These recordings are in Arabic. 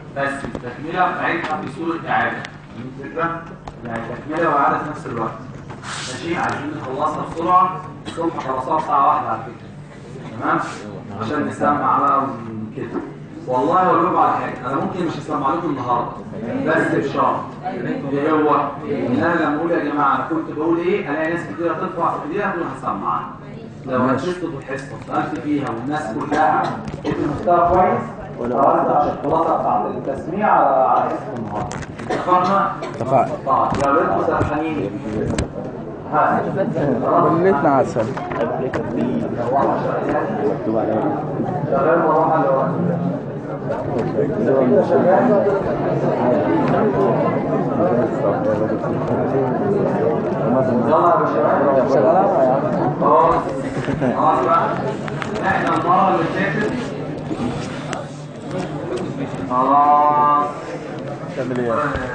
بس التكمله بتاعتها في صوره اعاده. دي الفكره، يعني تكمله واعاده في نفس الوقت. ماشي، عايزين نخلصها بسرعه. الصبح خلصها بساعه واحده على فكره، تمام؟ عشان نسمع بقى كده. والله اقول لكم على حاجه، انا ممكن مش هسمع لكم النهارده بس بشرط اللي هو ان انا لما اقول يا جماعه انا كنت بقول ايه، الاقي ناس كتير ترفع في ايديها تقول هسمعها. لو ركزت في الحصه وسالت فيها والناس كلها لقيت المستوى كويس، خلاص عشان الخلاصه بتاعت التسميع على حصه النهارده. اتفقنا؟ اتفقنا. طيب يا ريت سرحانين. كلتنا عسل. شغال مروحه اللي هو يلا يا باشا شغالة يا عم. خلاص بقى. احنا المره اللي فاتت خلاص تعمل ايه؟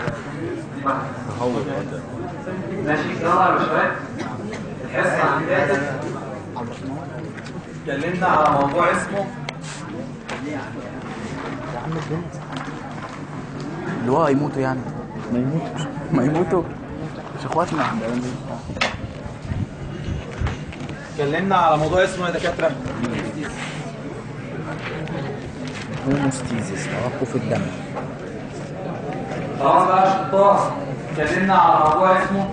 ماشي. يلا يا باشا، الحصه اللي فاتت اتكلمنا على موضوع اسمه اللي هو هيموتوا يعني. ما يموتوا مش اخواتنا. اتكلمنا على موضوع اسمه يا دكاتره هوموستيزيس، توقف الدم. خلاص بقى يا شطار. اتكلمنا على موضوع اسمه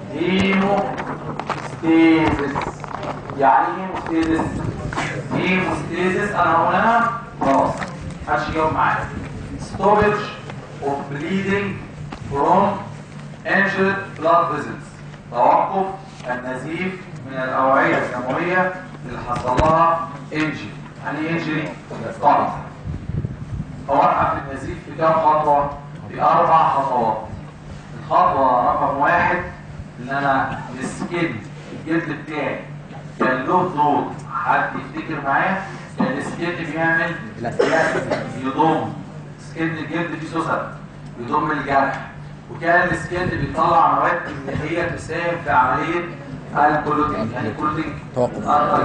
هيموستيزيس. يعني ايه هيموستيزيس؟ هيموستيزيس انا هقولها خلاص محدش يجاوب معايا. stoppage of bleeding from injured blood vessels، توقف النزيف من الاوعيه الدمويه اللي حصل لها انجري. يعني ايه انجري؟ قطع. اوقف النزيف في كام خطوه؟ في 4 خطوات. الخطوه رقم 1 ان انا السكين الجلد بتاعي كان له دور. حد يفتكر معايا؟ كان السكين بيعمل يضم سكين الجلد فيه سوسن يضم الجرح، وكان السكين بيطلع مواد كيميائيه تساهم في عمليه الكلوتينج. يعني الكلوتينج توقف.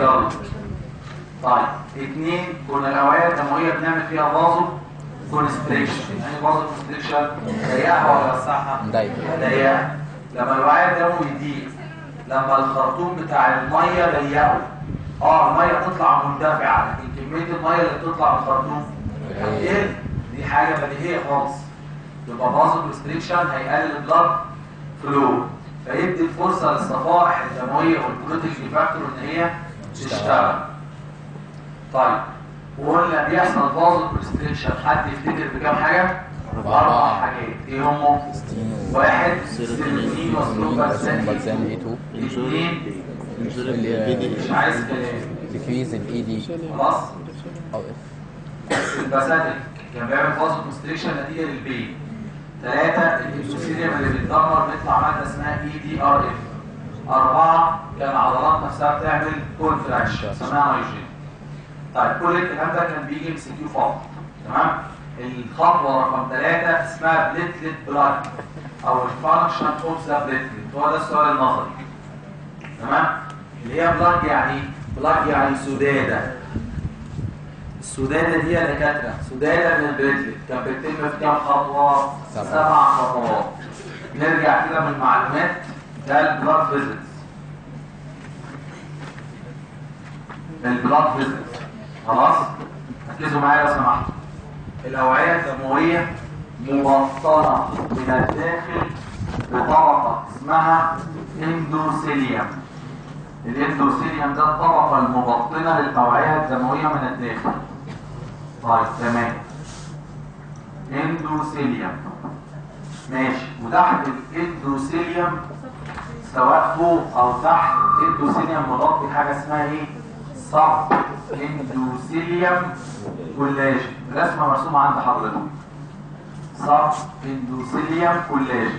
طيب 2 كنا الاوعيه الدمويه بنعمل فيها فازو كونستريكشن. يعني فازو كونستريكشن ضيقها ولا وسعها؟ ضيقها. لما الوعاء الدموي يضيق، لما الخرطوم بتاع الميه ضيقه، الميه تطلع مندفعه، لكن كميه الميه اللي بتطلع من الخرطوم هتقل. دي حاجه بديهيه خالص. يبقى فازو كونستريكشن هيقلل البلاد فلو، فيدي الفرصه للصفائح الدمويه والبروتين فاكتور ان هي تشتغل. طيب وقلنا بيحصل فازو كونستريكشن، حد يفتكر بكام حاجه؟ 4 حاجات. ايه هم؟ 1 سيروتونين وسلوباكسان. 2 مش عايز تكويز الاي دي خلاص. او الباساتيك كان بيعمل فازو كونستريكشن نتيجه للبين. 3 الابسوسيريوم اللي بيتدمر بيطلع ماده اسمها EDRF. 4 كان العضلات نفسها بتعمل كونتراكشن اسمها نايجين. طيب كل الكلام ده كان بيجي ام سي كيو فقط، تمام؟ الخطوه رقم 3 اسمها بليتلت بلاك او الفانكشن اوف ذا بليتلت. هو ده السؤال النظري، تمام؟ اللي هي بلاك يعني بلاك يعني سداده. السداده دي يا دكاتره سداده من البليتلت كان بيتم في كام خطوه؟ 7 خطوات. نرجع كده من المعلومات. ده البلاد فيزيتس. البلاد فيزيتس خلاص؟ ركزوا معايا لو سمحتوا. الاوعيه الدمويه مبطنه من الداخل بطبقه اسمها اندوثيليوم. الاندوثيليوم ده الطبقه المبطنه للاوعيه الدمويه من الداخل. طيب تمام، اندوثيليوم ماشي. وتحت الاندوثيليوم سواء فوق او تحت الاندوثيليوم مغطي حاجه اسمها ايه؟ سب اندوثيليوم كولاجين. رسمه مرسومه عند حضرتك. سب اندوثيليوم كولاجين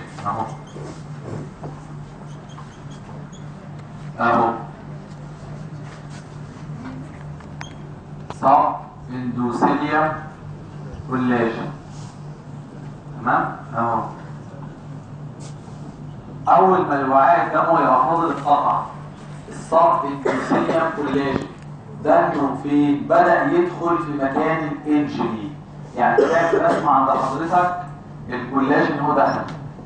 اهو سب اندوثيليوم كولاجين، تمام اهو. اول ما الوعاء الدموي يبقى فاضل القطع السب اندوثيليوم كولاجين ده انه فين؟ بدأ يدخل في مكان الانجري. يعني تلاقي في الرسمه عند حضرتك الكولاجين هو ده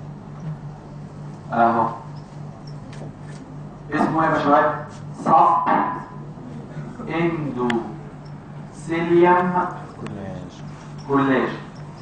اهو. اسمه ايه يا باشوات؟ صب اندوثيليوم كولاجين.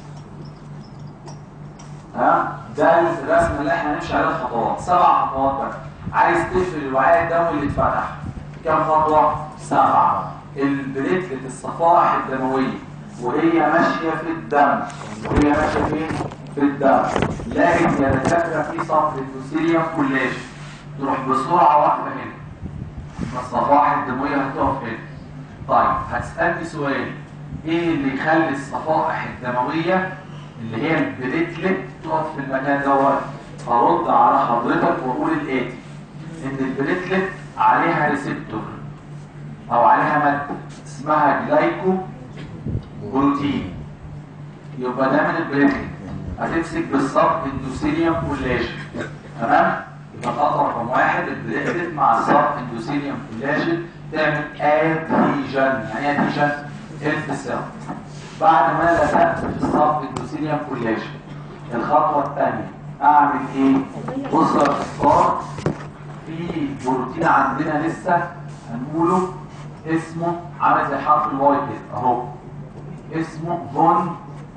ده الرسم اللي احنا هنمشي عليه الخطوات، 7 خطوات بقى. عايز تقفل الوعاء الدموي اللي اتفتح كام خطوه؟ 7. البليتلت الصفائح الدمويه وهي ماشيه في الدم، وهي ماشيه فين؟ في الدم. لكن يا دكاتره في صف اندوثيليوم كولاجين تروح بسرعه واحده هنا، الصفائح الدمويه هتقف هنا. طيب هتسالني سؤال، ايه اللي يخلي الصفائح الدمويه اللي هي البليتلت تقف في المكان دوت؟ هرد على حضرتك واقول الاتي، ان البليتلت عليها ريسبتور او عليها ماده اسمها جلايكو بروتين، يبقى ده من البليتلت هتمسك بالصب اندوثيليوم كولاجين. تمام؟ يبقى خطوه رقم 1 البليتلت مع الصب اندوثيليوم كولاجين تعمل ادهيجن. يعني ايه ادهيجن؟ التصاق. بعد ما لزقت في الصب اندوثيليوم كولاجين، الخطوه الثانيه اعمل ايه؟ بص يا استاذ، في بروتين عندنا لسه هنقوله اسمه عامل زي حرف الواي كده اهو، اسمه فون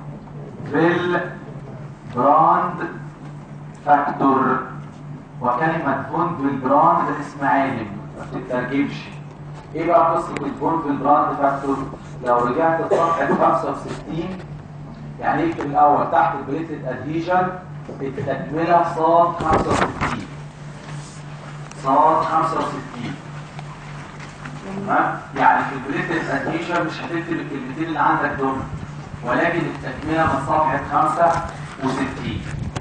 براند فاكتور. وكلمه فون براند ده اسم عالم ما بتترجمش. ايه بقى قصه الفون براند فاكتور؟ لو رجعت لصفحه 65 يعني اكتب الاول تحت البليتلت ادهيجن التكمله صاد 65 صاد 65. تمام؟ يعني في البليتلت ادهيجن مش هتكتب الكلمتين اللي عندك دول، ولكن التكمله من صفحه 65.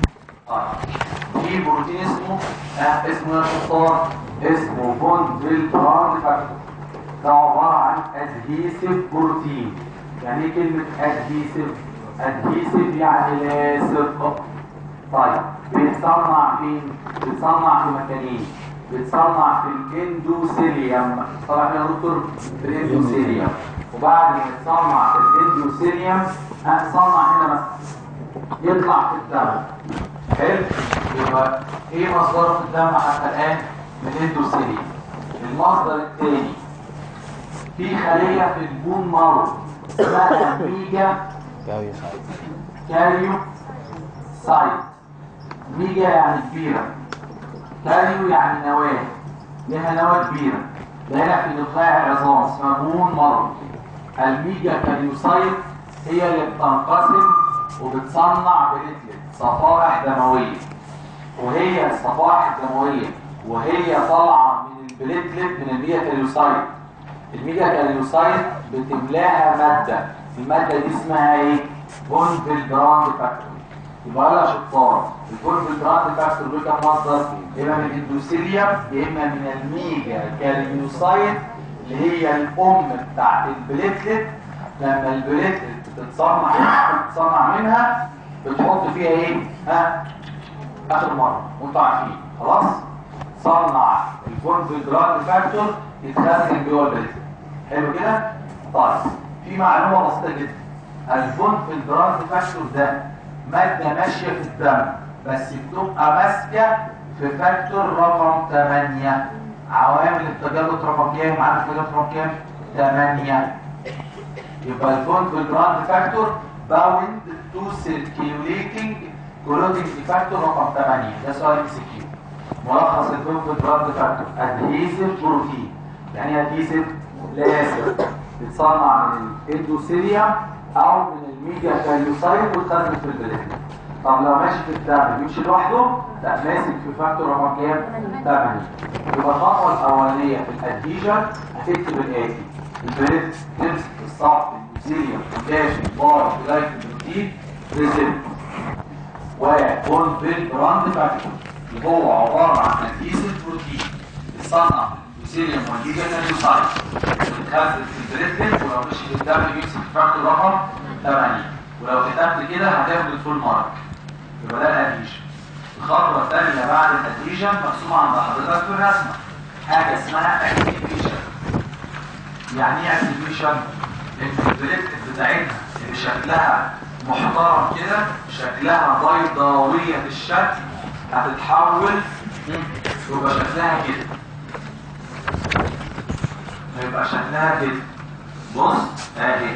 في بروتين اسمه يا شطار، اسمه فون براند فاكتور. ده عباره عن ادهيسيف بروتين. يعني ايه كلمه ادهيسيف؟ ادهيسيف يعني لاصق. طيب بيتصنع فين؟ بيتصنع في مكانين، بيتصنع في الاندوثيليوم. طبعا يا دكتور في الاندوثيليوم، وبعد ما يتصنع في الاندوثيليوم هنصنع هنا مثلا يطلع في الدم. حلو؟ يبقى ايه مصدره في الدم حتى الان؟ من الاندوثيليوم. المصدر الثاني في خليه في البون مارو اسمها ميجا كاريو سايت. ميجا يعني كبيرة، كاريو يعني نواة، لها نواة كبيرة. ده هنا في نخاع العظام اسمها بون مارو. الميجا كاريوسايت هي اللي بتنقسم وبتصنع بليتلت صفائح دموية، وهي الصفائح الدموية وهي طالعة من البليتلت من الميجا كاريوسايت. الميجا كاريوسايت بتملاها مادة، المادة دي اسمها ايه؟ فون براند فاكتور. يبقى لها شطار، الفون براند فاكتور له كام مصدر؟ اما من الاندوثيليوم يا اما من الميجا كاريوسايت اللي هي الام بتاعت البليتلت. لما البليتلت بتتصنع منها بتحط فيها ايه؟ اخر مره وانتوا عارفين خلاص. صنع الفون براند فاكتور يتخزن جوه البليتلت. حلو كده؟ طيب في معلومه بسيطه جدا، الفون براند فاكتور ده ماده ماشيه في الدم بس بتبقى ماسكه في فاكتور رقم 8. عوامل التجلط رقم كام؟ عامل التجلط رقم كام؟ 8. يبقى الفون براند فاكتور باوند تو سيركيوليتنج كلوتنج فاكتور رقم 8. ده سؤال ام سي كيو. ملخص الفون براند فاكتور ادهيسيف بروتين. يعني ايه ادهيسيف؟ لازق، بتصنع من الاندوثيليوم او من الميجا كاريوسايت وتخزن في البليتلت. طب لو ماشي في الدم بيمشي لوحده؟ لا، ماسك في فاكتور رقم كام؟ 8. يبقى الخطوه الاولانيه في الادهيجن هتكتب الاتي: البليتلت تمسك الصف الاندوثيليوم كولاجين بار جلايكوبروتين ريسبتور وفون براند فاكتور اللي هو عباره عن ادهيسيف بروتين بيصنع الاندوثيليوم والميجا كاريوسايت ويتخزن في البليتلت، ولو مشي في الدم بيمسك فاكتور رقم 8. ولو كتبت كده هتاخد الفول مارك. يبقى ده الادهيشن. الخطوه الثانيه بعد الادهيشن مرسومه عند حضرتك في الرسمه حاجه اسمها اكتيفيشن. يعني ايه اكتيفيشن؟ ان البليتلت بتاعتنا بشكلها محترم كده، شكلها بيضاوية الشكل، هتتحول يبقى شكلها كده، هيبقى شكلها كده. بص اهي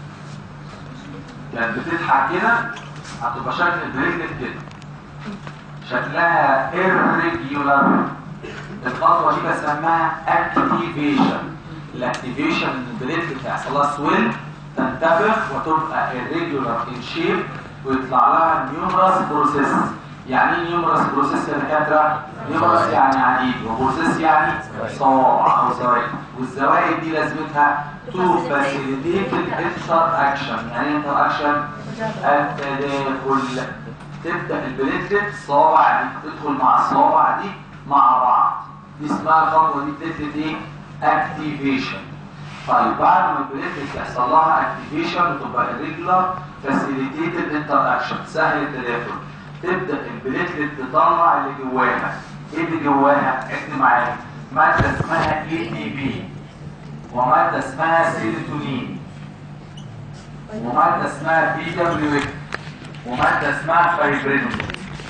كانت بتضحك كده، هتبقى شكل البليتلت كده، شكلها irregular. الخطوه دي بسميها activation. الاكتيفيشن ان البليتلت هيحصل لها سويل، تنتفخ وتبقى irregular in shape، ويطلع لها numerous process. يعني ايه numerous process يا دكاتره؟ numerous يعني عديد، وبروسيس يعني صوابع او زوائد، والزوائد دي لازمتها to facilitate interaction. يعني ايه interaction؟ التداخل. تبدا البليتلت الصوابع دي تدخل مع الصوابع دي مع بعض، دي اسمها الخطوه دي بليتلت ايه؟ اكتيفيشن. طيب بعد ما البليتلت يحصل لها اكتيفيشن وتبقى irregular facilitated interaction، سهل التداخل، تبدا البليتلت تطلع اللي جواها. ايه اللي جواها؟ اكتب معايا، ماده اسمها ATP، وماده اسمها سيروتونين، وماده اسمها PWF، وماده اسمها فايبرينوجين،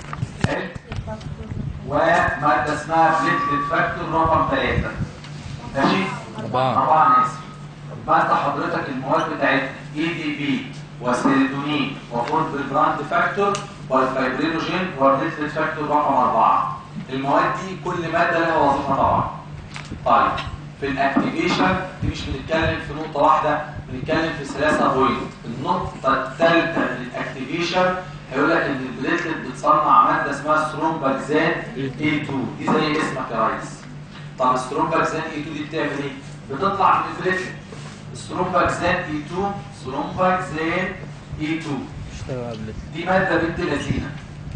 وماده اسمها بليتلت فاكتور رقم 3. ماشي؟ 4 ناس. يبقى انت حضرتك المواد بتاعتنا ADP وسيروتونين وفوربرجراند فاكتور والفايبرينوجين والبليتلت فاكتور رقم 4. المواد دي كل ماده لها وظيفه طبعا. طيب في الاكتيفيشن دي مش بنتكلم في نقطه واحده، بنتكلم في 3 بوينت. النقطه الثالثه من الاكتيفيشن هيقول لك ان البليتلت بتصنع ماده اسمها سترومباكزان A2. دي زي اسمك يا ريس. طب السترومباكزان A2 دي بتعمل ايه؟ بتطلع من البليتلت. سترومباكزان A2، سترومباكزان A2 دي ماده بنت لذينه،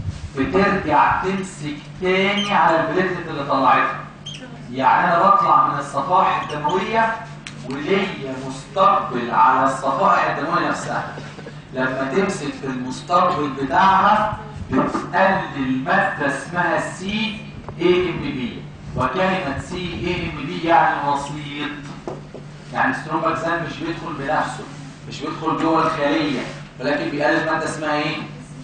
بترجع تمسك تاني على البليتلت اللي طلعتها. يعني انا بطلع من الصفائح الدمويه وليا مستقبل على الصفائح الدمويه نفسها. لما تمسك في المستقبل بتاعها بتقلل ماده اسمها CAMP، وكلمه CAMP يعني وسيط. يعني السترومباكزان مش بيدخل بنفسه، مش بيدخل جوه الخليه، ولكن بيقلل ماده اسمها ايه؟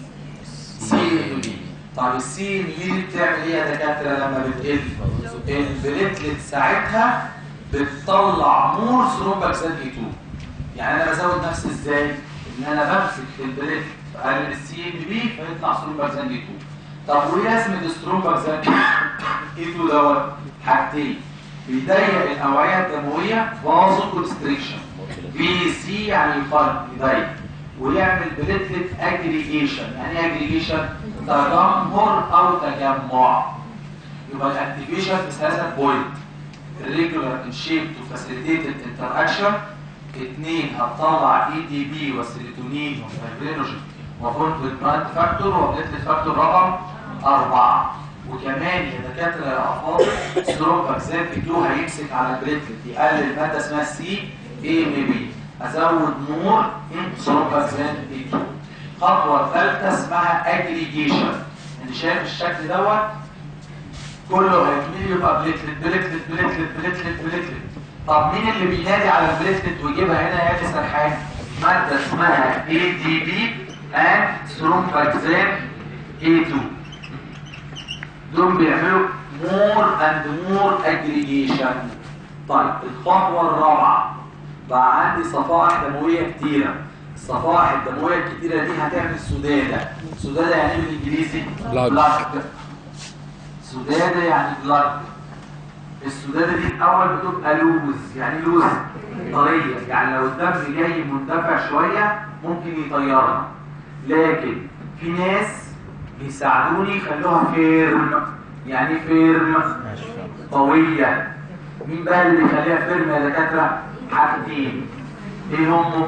CAMP. طيب الCAMP دي بتعمل ايه يا دكاتره لما بتقل؟ البليتلت ساعتها بتطلع مور سترومباكزان A2. يعني انا بزود نفسي ازاي؟ ان انا بمسك في البليتلت اقلل الCAMP فيطلع سترومباكزان A2. طب وايه لازمه السترومباكزان A2 دوت؟ حاجتين، بيضيق الاوعيه الدمويه فازو كونستريكشن، VC يعني يضيق، ويعمل بليتلت اجريجيشن. يعني ايه اجريجيشن؟ تجمهر او تجمع. يبقى الاكتيفيشن في 3 بوينت: regular in shape to facilitate interaction، 2 هتطلع ADP والسيروتونين والفايبرينوجين وفوربرجراند فاكتور وبليتلت فاكتور رقم 4. وكمان يا دكاتره يا افاضل سترومباكزان A2 هيمسك على البليتلت يقلل ماده اسمها CAMP، ازود نور سترومباكزان A2. الخطوه الثالثه اسمها اجريجيشن. اللي شايف الشكل دوت كله هيتملي يبقى بليتلت بليتلت بليتلت بليتلت بليتلت. طب مين اللي بينادي على البليتلت ويجيبها هنا يا سرحان؟ ماده اسمها ADP and سترومباكزان A2. دول بيعملوا مور اند مور اجريجيشن. طيب الخطوه الرابعه، بقى عندي صفائح دمويه كتيره. الصفائح الدمويه الكتيره دي هتعمل سداده. سداده يعني ايه بالانجليزي؟ بلاد. سداده يعني بلاد. السداده دي الاول بتبقى لوز. يعني لوز طريه، يعني لو الدم جاي مندفع شويه ممكن يطيرها، لكن في ناس بيساعدوني يخلوها فيرم. يعني فيرم قويه. مين بقى اللي بيخليها فيرم يا دكاتره؟ حاجتين. ايه هم؟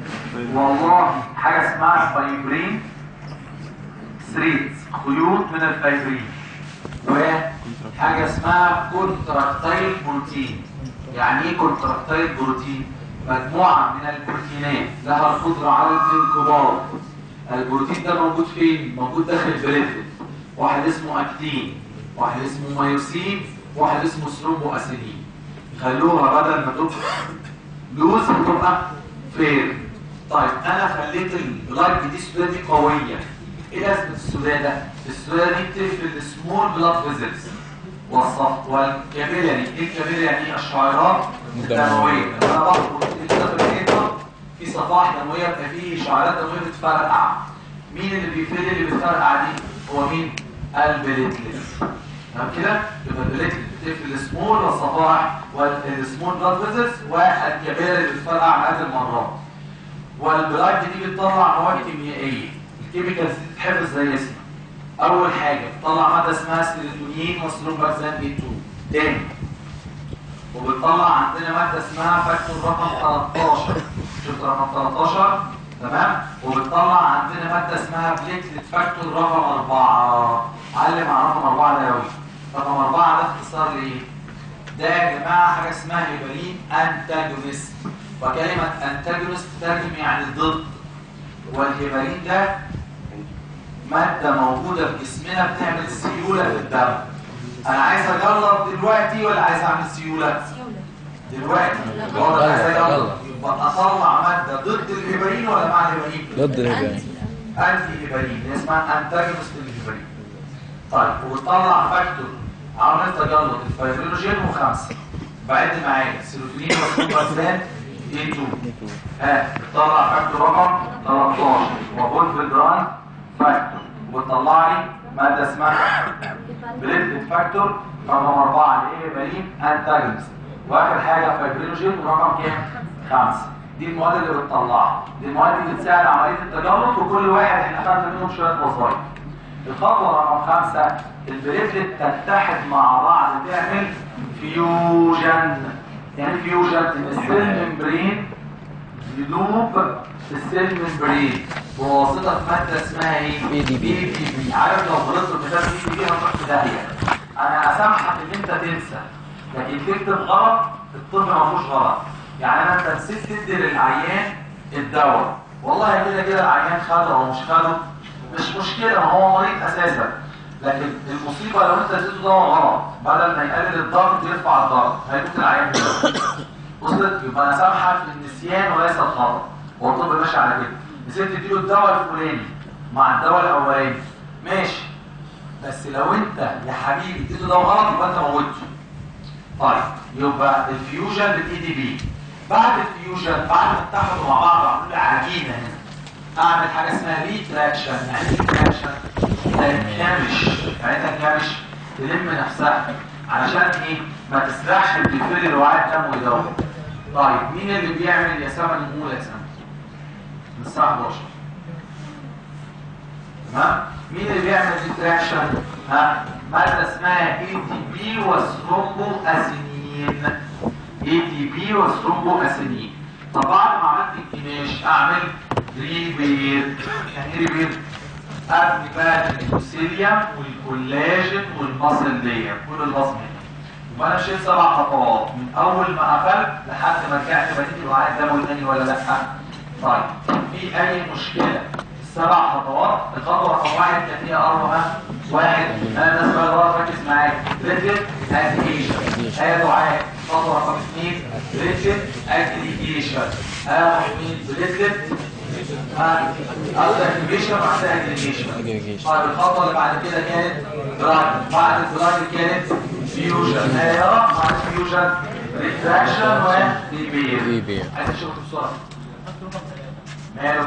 والله حاجه اسمها فايبرين ثريدز، خيوط من الفايبرين، وحاجه اسمها كونتراكتايل بروتين. يعني ايه كونتراكتايل بروتين؟ مجموعه من البروتينات لها القدره على الانقباض. البروتين ده موجود فين؟ موجود داخل البليتلت. واحد اسمه اكتين، واحد اسمه مايوسين، واحد اسمه ثرومبو اسيدين. يخلوها بدل ما تبقى لوز تبقى فير. طيب انا خليت اللايت دي السوداء دي قويه، ايه لازمه السوداء ده؟ السوداء دي بتقفل السمول بلاد فيزلز والكابيلاري. ايه الكابيلاري؟ يعني الشعيرات الدمويه. لما انا بخبط كده في الحيطه في صفائح دمويه يبقى فيه شعيرات دمويه بتفرقع. مين اللي بيفرق اللي بتفرقع دي؟ هو مين؟ البليتلت. تمام كده؟ يبقى البليتلت بتقفل السمول والصفائح والسمول بلاد فيزلز والكابيلاري اللي بتفرقع مئات المرات. والبلايت دي بتطلع مواد كيميائيه. الكيميكالز دي تتحفظ زي اسمها. اول حاجه بتطلع ماده اسمها سيروتونين وسترومباكسان بي 2. تاني وبتطلع عندنا ماده اسمها فاكتور رقم 13. شفت رقم 13؟ تمام. وبتطلع عندنا ماده اسمها بليتلت فاكتور رقم 4. علم على رقم 4 ده قوي. رقم 4 ده اختصار لايه؟ ده يا جماعه حاجه اسمها هيبرين انتاجونست. وكلمه انتاجونست تترجم يعني ضد. والهيبرين ده مادة موجودة في جسمنا بتعمل سيولة في الدم. أنا عايز أجرب دلوقتي ولا عايز أعمل سيولة؟ دلوقتي. يبقى عايز أجرب. يبقى أطلع مادة ضد الهيبرين ولا مع الهيبرين؟ ضد الهيبرين. أنتي هيبرين، اسمها أنتاجونست للهيبرين. طيب وتطلع فاكتور عملت تجلط الفيبرينوجين و5. بعد معايا السيروتونين والسوبرسان A2. بتطلع فاكتور رقم 13 وفولفدران فاكتور. وتطلع لي ماده اسمها بليتلت فاكتور رقم 4 الهيبرين انتاجونست. واخر حاجه فيبرينوجين رقم كام؟ 5. دي المواد اللي بتطلعها. دي المواد اللي بتساعد عمليه التجلط، وكل واحد احنا خدنا منهم شويه وظائف. الخطوه رقم 5 البليتلت تتحد مع بعض تعمل فيوجن. يعني فيوجن ان السيل ممبرين يدوب في السيل ممبرين بواسطه ماده اسمها ايه؟ اي دي بي. عارف لو غلطت في كتاب اي دي بي هتروح في داهيه. انا اسامحك ان انت تنسى، لكن تكتب غلط. الطب ما فيهوش غلط. يعني انت نسيت تدي للعيان الدواء، والله كده كده العيان خده او مش خده مش مشكله، ما هو مريض اساسا. لكن المصيبه لو انت اديته دواء غلط، بدل ما يقلل الضغط يرفع الضغط هيموت العيان دلوقتي. وصلت؟ يبقى انا سامحك في النسيان وليس الخطا. هو الطب ماشي على كده. نسيت تديله الدواء الفلاني مع الدواء الاولاني ماشي، بس لو انت يا حبيبي اديته دواء غلط يبقى انت موته. طيب يبقى الفيوجن بالاي دي بي. بعد الفيوجن بعد ما اتحدوا مع بعض عملوا عجينه هنا، اعمل حاجه اسمها ريتراكشن. يعني ايه ريتراكشن؟ تنكمش. يعني تنكمش تلم نفسها علشان ايه؟ ما تسرحش بالفيل الوعاء الدم ويدور. طيب مين اللي بيعمل يا سما نقول يا سما؟ من الساعه 11. تمام؟ مين اللي بيعمل ريتراكشن؟ ماده اسمها اي تي بي وسترومبو اسينين. اي تي بي وسترومبو اسينين. طب بعد ما عملت الكماش اعمل ريبير. يعني ايه ريبير؟ ابني بقى الانسوليوم والكولاجين والمصل دي كل البصمه. يبقى انا مشيت 7 خطوات من اول ما قفلت لحد ما رجعت بديت الوعاء الدموي تاني ولا لا؟ طيب في اي مشكله؟ السبع خطوات. الخطوه رقم 1 كانت هي اربعه. 1 انا الناس بقى ركز معايا ريتد اجريجيشن. هي دعاء. خطوه رقم 2 ريتد اجريجيشن. مين ريتد اجريجيشن بعد اجريجيشن. طيب الخطوه اللي بعد كده كانت دراج. بعد الدراج كانت فيوجن. هي بعد فيوجن ريتراكشن وريبير. عايز اشوفك بسرعه. ماله؟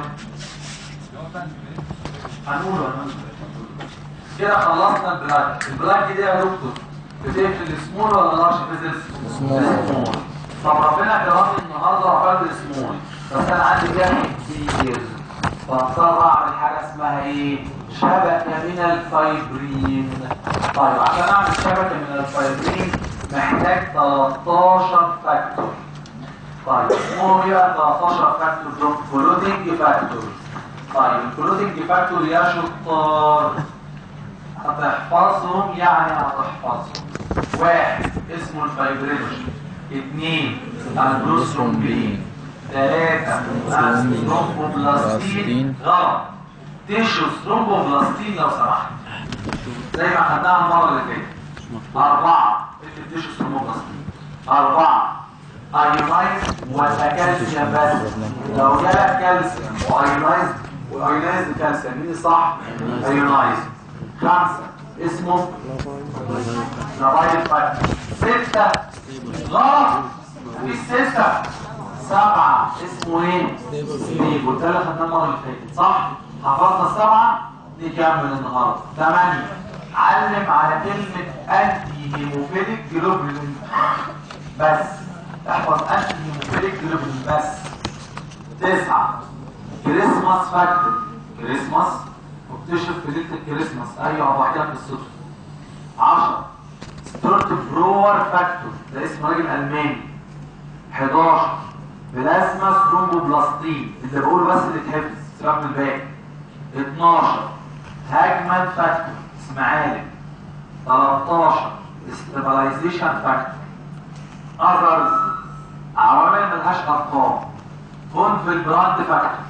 هنقوله كده خلصنا البلاك. البلاك دي يا دكتور بتقفل السمول ولا لارج فيزلز؟ سمول. طب ربنا كرمني النهارده وقفلت السمول، بس انا عندي جرح كتير، فاضطر اعمل حاجه اسمها ايه؟ شبكه من الفايبرين. طيب عشان اعمل شبكه من الفايبرين محتاج 13 فاكتور. طيب هو بقى 13 فاكتور دول كلودنج فاكتور. طيب الكلودنج فاكتور يا شطار هتحفظهم. يعني هتحفظهم. 1 اسمه الفايبرينوجين. 2 البروسترومبين. 3 السترومبوبلاستين. غلط. تيشو سترومبوبلاستين لو سمحت زي ما خدناها المره اللي فاتت. 4 التيشو سترومبوبلاستين. 4 ايونايز ولا كالسيوم بس؟ لو جالك كالسيوم وايونايز وايونايز كالسيوم مين صح؟ ايونايز. 5 اسمه نبايل فاكتور. 6 غلط في 6. 7 اسمه ايه؟ ستيبل. قلت لك خدناه المره اللي فاتت صح؟ حفظنا 7 نكمل النهارده. 8 علم على كلمه انتي هيموفيليك جلوبولين بس. احفظ انتي هيموفيليك جلوبولين بس. 9 كريسماس فاكتور. كريسماس مكتشف في ليله الكريسماس. ايوه بحكي لك بالصدفه. 10 ستورت برور فاكتور ده اسم راجل الماني. 11 بلازما ثرومبوبلاستين اللي بقوله بس اللي تحفظ سيبك من الباقي. 12 هاجمان فاكتور اسم عالم. 13 استابلايزيشن فاكتور. اذرز عوامل ملهاش ارقام. فونفل براند فاكتور.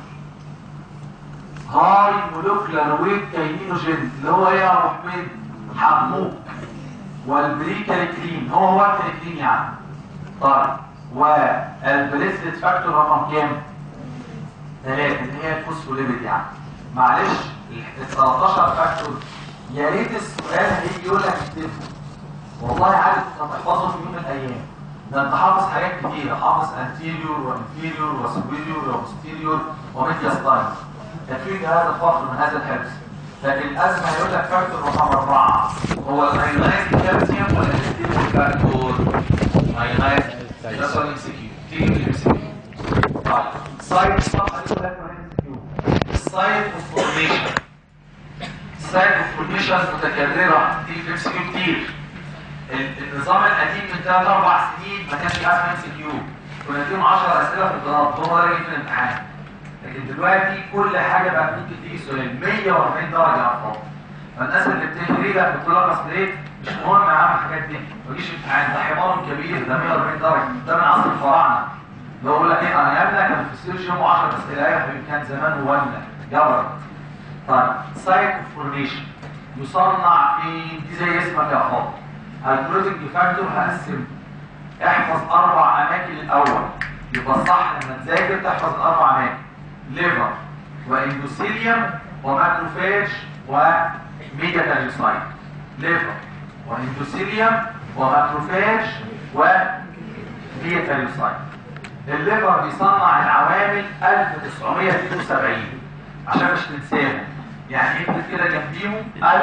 هاي مولوكولار ويت كاينينوجين اللي هو ايه يا ابو حميد؟ حموك. والبريكاليكلين هو الكاليكلين يعني. طيب والبليسلت فاكتور رقم كام؟ 3 اللي هي الفوسفوليبيد يعني. معلش ال 13 فاكتور يا ريت السؤال هيجي يقول لك اكتبه. والله عارف هتحفظه في يوم من الايام. ده انت حافظ حاجات كتيره، حافظ انتيريور وانفيريور وسوبيريور وبوستيريور وميدياستاين. يكفيك هذا الفخر من هذا الحفظ. لكن الازمه هيقول لك فاكتور رقم 4 هو الايونايز كالسيوم ولا الستيبل فاكتور؟ ايونايز ده سؤال ام سي كيو. تيجي بالام سي كيو. طيب سايت صفحه دي كلها ام سي كيو. السايت اوف فورميشن. السايت اوف فورميشن متكرره دي في ام سي كيو كتير. النظام القديم من 3 4 سنين ما كانش فيه ام سي كيو. كنا نديهم 10 اسئله في الضرب هو ده في الامتحان. لكن دلوقتي كل حاجه بقى ممكن تيجي سؤال 140 درجه يا اطفال. فالناس اللي بتجري لك بتطلع ستريت مش مهم يا عم الحاجات دي. ما تجيش امتحان ده حمار كبير ده 140 درجه ده من عصر الفراعنه. اللي هو يقول لك ايه انا قبلك كان في السيرش يوم 10 اسئله يا حبيبي كان زمان وولنا جبر. طيب سايت اوف فورميشن يصنع فين؟ دي زي اسمك يا اخويا. البروتيك فاكتور هقسمه. احفظ 4 اماكن الاول. يبقى صح لما تذاكر تحفظ ال4 اماكن. ليفر واندوثيليوم وماكروفاج وميجاتاليوسايت. ليفر واندوثيليوم وماكروفاج وميجاتاليوسايت. الليفر بيصنع العوامل 1972 عشان مش تنساهم. يعني اكتب كده جنبيهم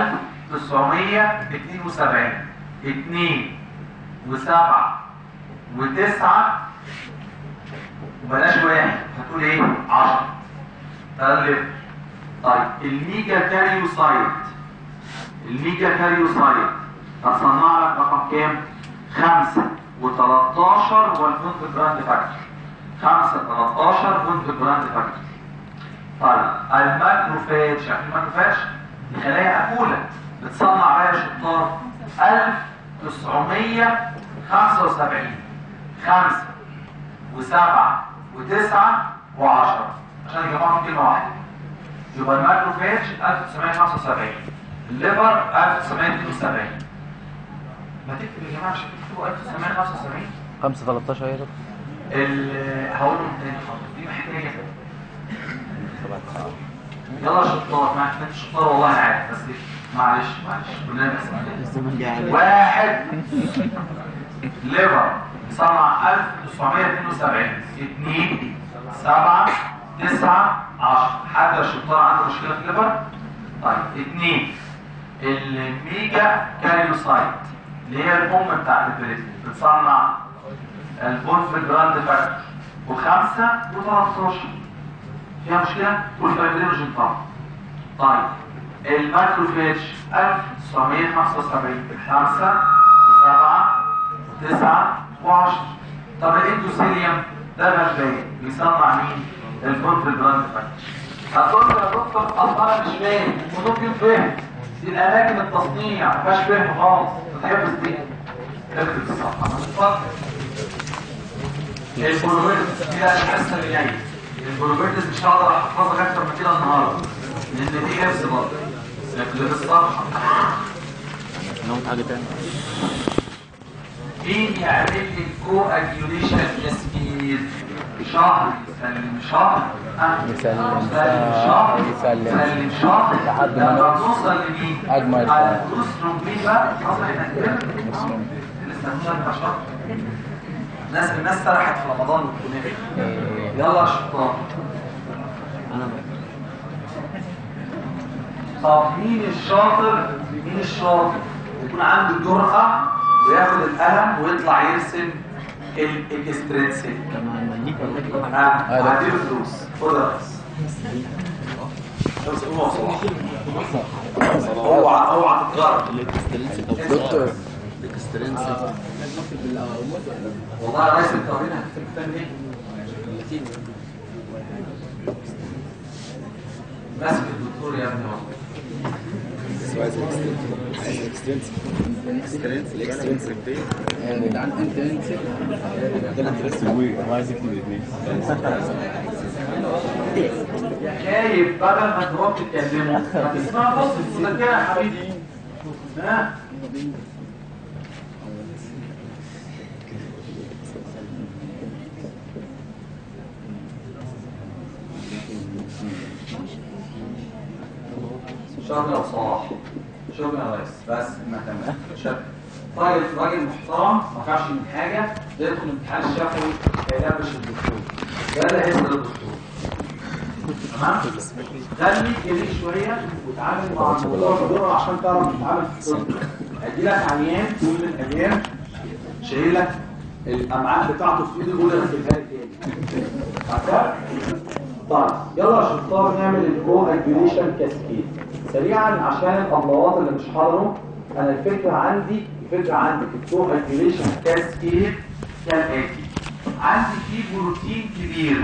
1972 2 و7 و9 وبلاش واحد هتقول ايه؟ 10. ده الليفر. طيب الميجا كاريوسايت. الميجا كاريوسايت هتصنع لك رقم كام؟ 5 و13 والفونت براند فاكتور. 5 13 فونت براند فاكتور. طيب الماكروفاج عارفين الماكروفاج؟ دي خلايا اكوله بتصنع بقى يا شطار 1975 5 و7 و9 و10 عشان يجمعهم كلمه واحده. يبقى الماكروفاج 1975 الليفر 1972. ما تكتب يا جماعه عشان تكتبوا 1975 5 13 يا رب. هقولهم تاني خالص دي محتاجه يلا يا شطار. ما انت شطار والله انا عارف بس معلش كلنا بنحسب. 1 ليفر بيصنع 1972 2 7 9 10. حد يا شطار عنده مشكله في الليفر؟ طيب 2 الميجا كاريوسايت اللي هي الام بتاعت البريد بتصنع الفولفل براند فاكتور. و5 و13 فيها مشكله؟ والفايبرينوجين طبعا. طيب الماكروفاج 1975 5 و7 و9 و10. طب الاندوثيليوم ده غلبان بيصنع مين؟ الفولفل براند فاكتور. هتقول لي يا دكتور اصلا مش فاهم ممكن فهم. دي الاماكن التصنيع ما فيهاش فهم خالص. تحفظ دي اكتب الصفحه. اتفضل. البروبيرتس دي الحصه اللي جايه. البروبيرتس مش هقدر احفظها اكتر من كده النهارده لان دي حفظ برضه. اكتب الصفحه. نوم حاجه تانية. مين يعمل لي الكواجيوليشن كاسكيد؟ شهر يسلم شهر، يسلم شهر يسلم شهر لحد ما توصل لمين؟ اجمل على البروسترومبين بقى. اصلا احنا كده لسه مش شهر. الناس سرحت في رمضان والكنافه. يلا يا شطار. طب مين الشاطر يكون عنده جرأة وياخد القلم ويطلع يرسم الاكسترنسيك؟ هديله فلوس. خد يا ريس. اوعى تتغرب. دكتور والله يا ريس انت هنا هتفهم ايه؟ ماسك الدكتور يا ابني والله. عايز اكسترنسيك خايف بدل ما تقعد تتكلموا اسمع بص المذاكره يا حبيبي. ها شغل يا صلاح، شغل يا ريس، بس ما تمام. شغل طيب راجل محترم ما خافش من حاجه، ده يدخل امتحان الشفوي هيلبش الدكتور، ده اللي هيسال الدكتور. تمام؟ خليك جريء شويه وتعامل مع الموضوع بجرأه عشان تعرف تتعامل في الطب. هيجي لك عيان طول الايام شايل لك الامعاء بتاعته في ايده يقول لك الهاري تاني. عارفها؟ طيب يلا يا شطار نعمل الكواجيوليشن كاسكيد سريعا عشان الأمراض اللي مش حاضروا. انا الفكره عندي في الكواجيوليشن كاسكيد كالاتي. عندي فيه بروتين كبير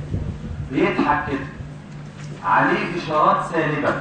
بيضحك كده عليه اشارات سالبه.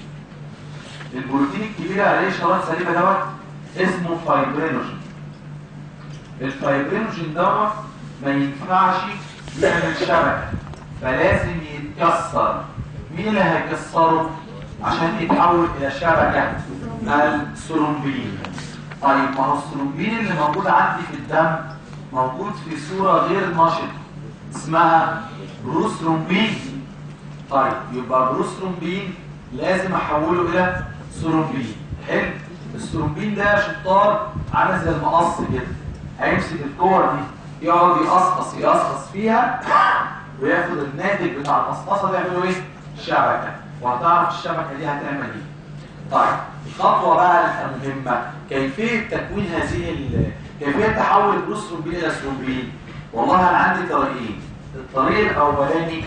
البروتين الكبير عليه اشارات سالبه دوت اسمه فايبرينوجين. الفايبرينوجين دوت ما ينفعش يعمل شبكه فلازم يتكسر. مين اللي هيكسره عشان يتحول الى شبكه؟ الثرومبين. طيب ما هو الثرومبين اللي موجود عندي في الدم موجود في صوره غير نشطه اسمها بروثرومبين. طيب يبقى بروثرومبين لازم احوله الى ثرومبين. حلو. الثرومبين ده يا شطار عامل زي المقص كده، هيمسك الكور دي يقعد يقصقص فيها وياخد الناتج بتاع القصقصه ده يعملوا ايه؟ شبكه. وهتعرف الشبكه دي هتعمل ايه. طيب الخطوه بقى المهمه كيفيه تكوين كيفيه تحول البروثرومبين الى ثرومبين. والله انا عندي طريقين. الطريق الاولاني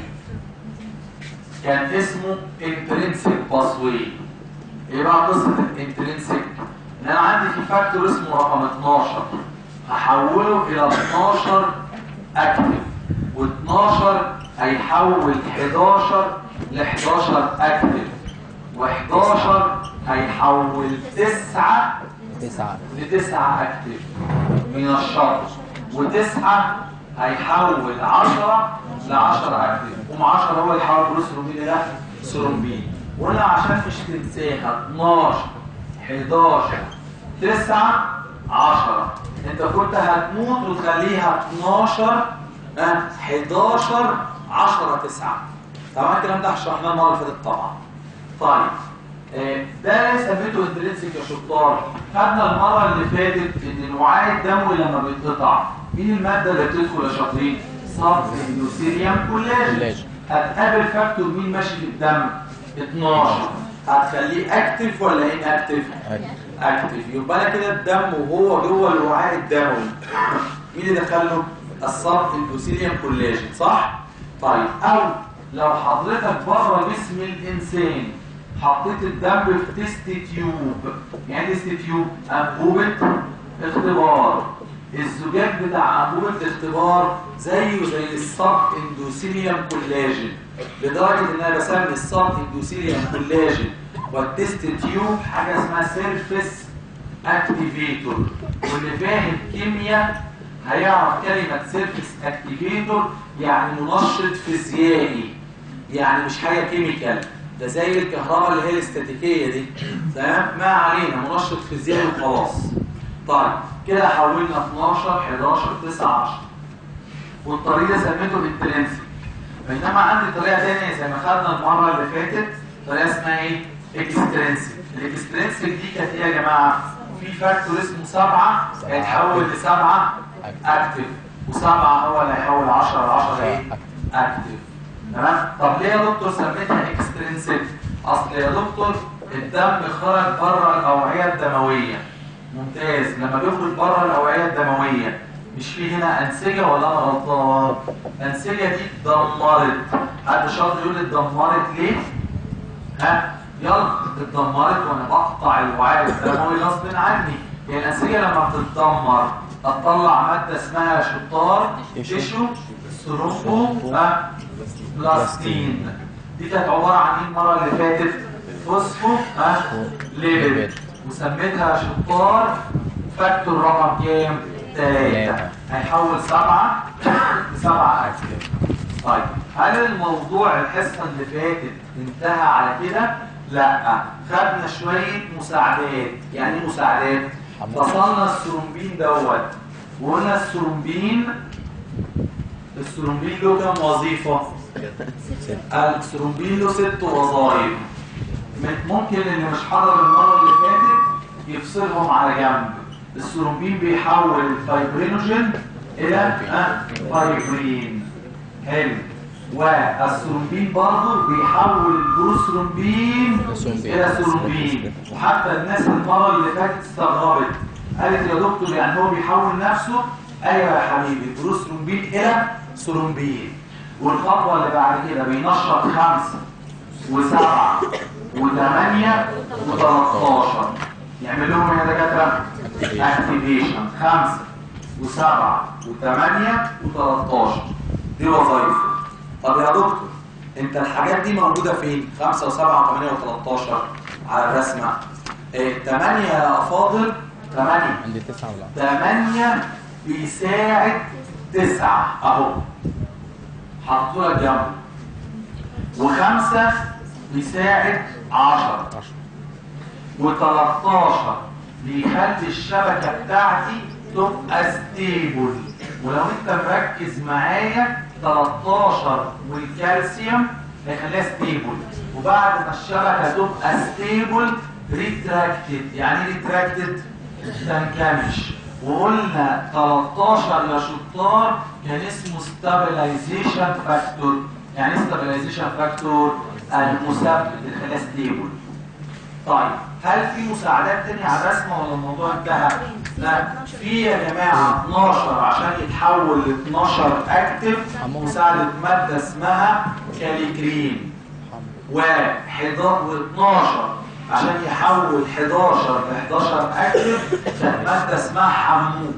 كان اسمه انترنسيك باسوي. ايه بقى قصه الانترنسيك؟ ان انا عندي في فاكتور اسمه رقم 12 هحوله الى 12 اكتف، و12 هيحول 11 ل 11 اكتف، و11 هيحول 9 ل 9 اكتف من الشر، و9 هيحول 10 ل 10 اكتف، و10 هو يحول بروثرومبين الى ثرومبين. وقلنا عشان مش تنساها 12 11 9 10. انت كنت هتموت وتخليها 12 11 10 9. طبعا الكلام ده شرحناه المره اللي فاتت طبعا. طيب ده سميته انترنسيك يا شطار. خدنا المره اللي فاتت ان الوعاء الدموي لما بيتقطع مين الماده اللي بتدخل يا شاطرين؟ صف اندوثيليوم كولاجين. هتقابل فاكتور مين ماشي في الدم؟ 12. هتخليه اكتف ولا ان اكتف؟ اكتف. يبقى انا كده الدم وهو جوه الوعاء الدموي مين اللي دخله؟ الصف اندوثيليوم كولاجين، صح؟ طيب او لو حضرتك بره جسم الانسان حطيت الدم في تيست تيوب. يعني تيست تيوب انبوبه اختبار. الزجاج بتاع انبوبه الاختبار زيه زي الصب اندوثيليوم كولاجين، لدرجه ان انا بسمي الصب اندوثيليوم كولاجين والتيست تيوب حاجه اسمها سيرفيس اكتيفيتور. واللي فاهم كيمياء هيعرف كلمه سيرفيس اكتيفيتور يعني منشط فيزيائي، يعني مش حاجه كيميكال. ده زي الكهرباء اللي هي الاستاتيكيه دي، تمام؟ ما علينا، منشط فيزيائي وخلاص. طيب كده حولنا 12 11 9 10 والطريقه سميته الانترنسك. بينما عندي طريقه ثانيه زي ما خدنا المره اللي فاتت، طريقه اسمها ايه؟ اكسترنسك. الاكسترنسك دي كانت ايه يا جماعه؟ في فاكتور اسمه 7 هيتحول ل 7 اكتف، و7 هو اللي هيحول 10 ل 10 ايه؟ اكتف. تمام؟ طب ليه يا دكتور سميتها اكسترنسك؟ اصل يا دكتور الدم خرج بره الاوعيه الدمويه. ممتاز. لما بيخرج بره الاوعيه الدمويه مش في هنا انسجه ولا انا غلطان؟ الانسجه دي اتدمرت. حد شاطر يقول اتدمرت ليه؟ ها؟ يلا اتدمرت وانا بقطع الوعاء الدموي غصب عني. يعني الانسجه لما بتتدمر هتطلع ماده اسمها شطار تيشو ثرومبو بلاستين. دي كانت عباره عن ايه المره اللي فاتت؟ فوسفو ليبيد، وسميتها شطار فاكتور رقم كام؟ 3. هيحول 7 ل 7 اكتف. طيب هل الموضوع الحصه اللي فاتت انتهى على كده؟ لا، خدنا شويه مساعدات. يعني ايه مساعدات؟ فصلنا الثرومبين دوت وقلنا الثرومبين له كام وظيفه؟ الثرومبين له 6 وظائف. ممكن اللي مش حضر المره اللي فاتت يفصلهم على جنب. الثرومبين بيحول الفايبرينوجين الى فايبرين. حلو. والثرومبين برضه بيحول البروثرومبين الى ثرومبين. وحتى الناس المره اللي فاتت استغربت، قالت يا دكتور يعني هو بيحول نفسه؟ ايوه يا حبيبي، البروثرومبين الى ثرومبين. والخطوه اللي بعد كده بينشط 5 و7 و8 و13. يعمل لهم يا دكاتره اكتيفيشن 5 و7 و8 و13. دي وظائفه. طب يا دكتور انت الحاجات دي موجوده فين؟ 5 و7 و8 و13 على الرسمه. 8 يا افاضل، 8 عندي 9 ولا 8 بيساعد 9 اهو حطوا لك جنبه، و5 بيساعد 10 و13 بيخلي الشبكه بتاعتي تبقى ستيبل. ولو انت مركز معايا 13 والكالسيوم هيخليها ستيبل، وبعد ما الشبكه تبقى ستيبل ريتراكتد. يعني ايه ريتراكتد؟ تنكمش. وقلنا 13 يا شطار كان اسمه ستابلايزيشن فاكتور. يعني ايه ستابلايزيشن فاكتور؟ المثبت اللي خلاها ستيبل. طيب هل في مساعدات تانية على الرسمه ولا الموضوع انتهى؟ لا، في يا جماعه 12 عشان يتحول ل 12 اكتف مساعده ماده اسمها كاليكرين، و12 عشان يحول 11 ل 11 اكتف كانت ماده اسمها حموك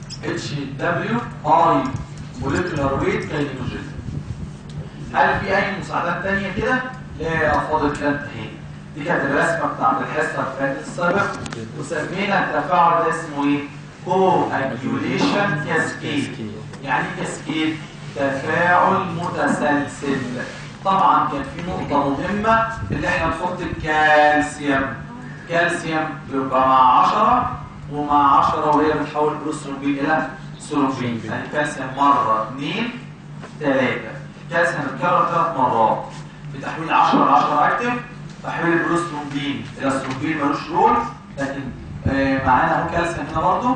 HWI موليكولار ويت كاينوجين. هل في اي مساعدات تانية كده؟ لا يا فاضل كده انتهينا. دي كانت الرسمه بتاعت الحصه اللي فاتت السابق، وسمينا التفاعل ده اسمه ايه؟ كواجيوليشن كاسكيد. يعني ايه كاسكيد؟ تفاعل متسلسل. طبعا كان في نقطه مهمه اللي احنا نحط الكالسيوم. كالسيوم بيبقى مع 10 ومع 10 وهي بتحول بروثرومبين الى ثرومبين. يعني كالسيوم مره 2 3. الكالسيوم بيتكرر 3 مرات بتحويل 10 ل 10 اكتف. تحويل البروثرومبين الى الثرومبين ملوش رول، لكن معانا اهو كالسيوم هنا برضه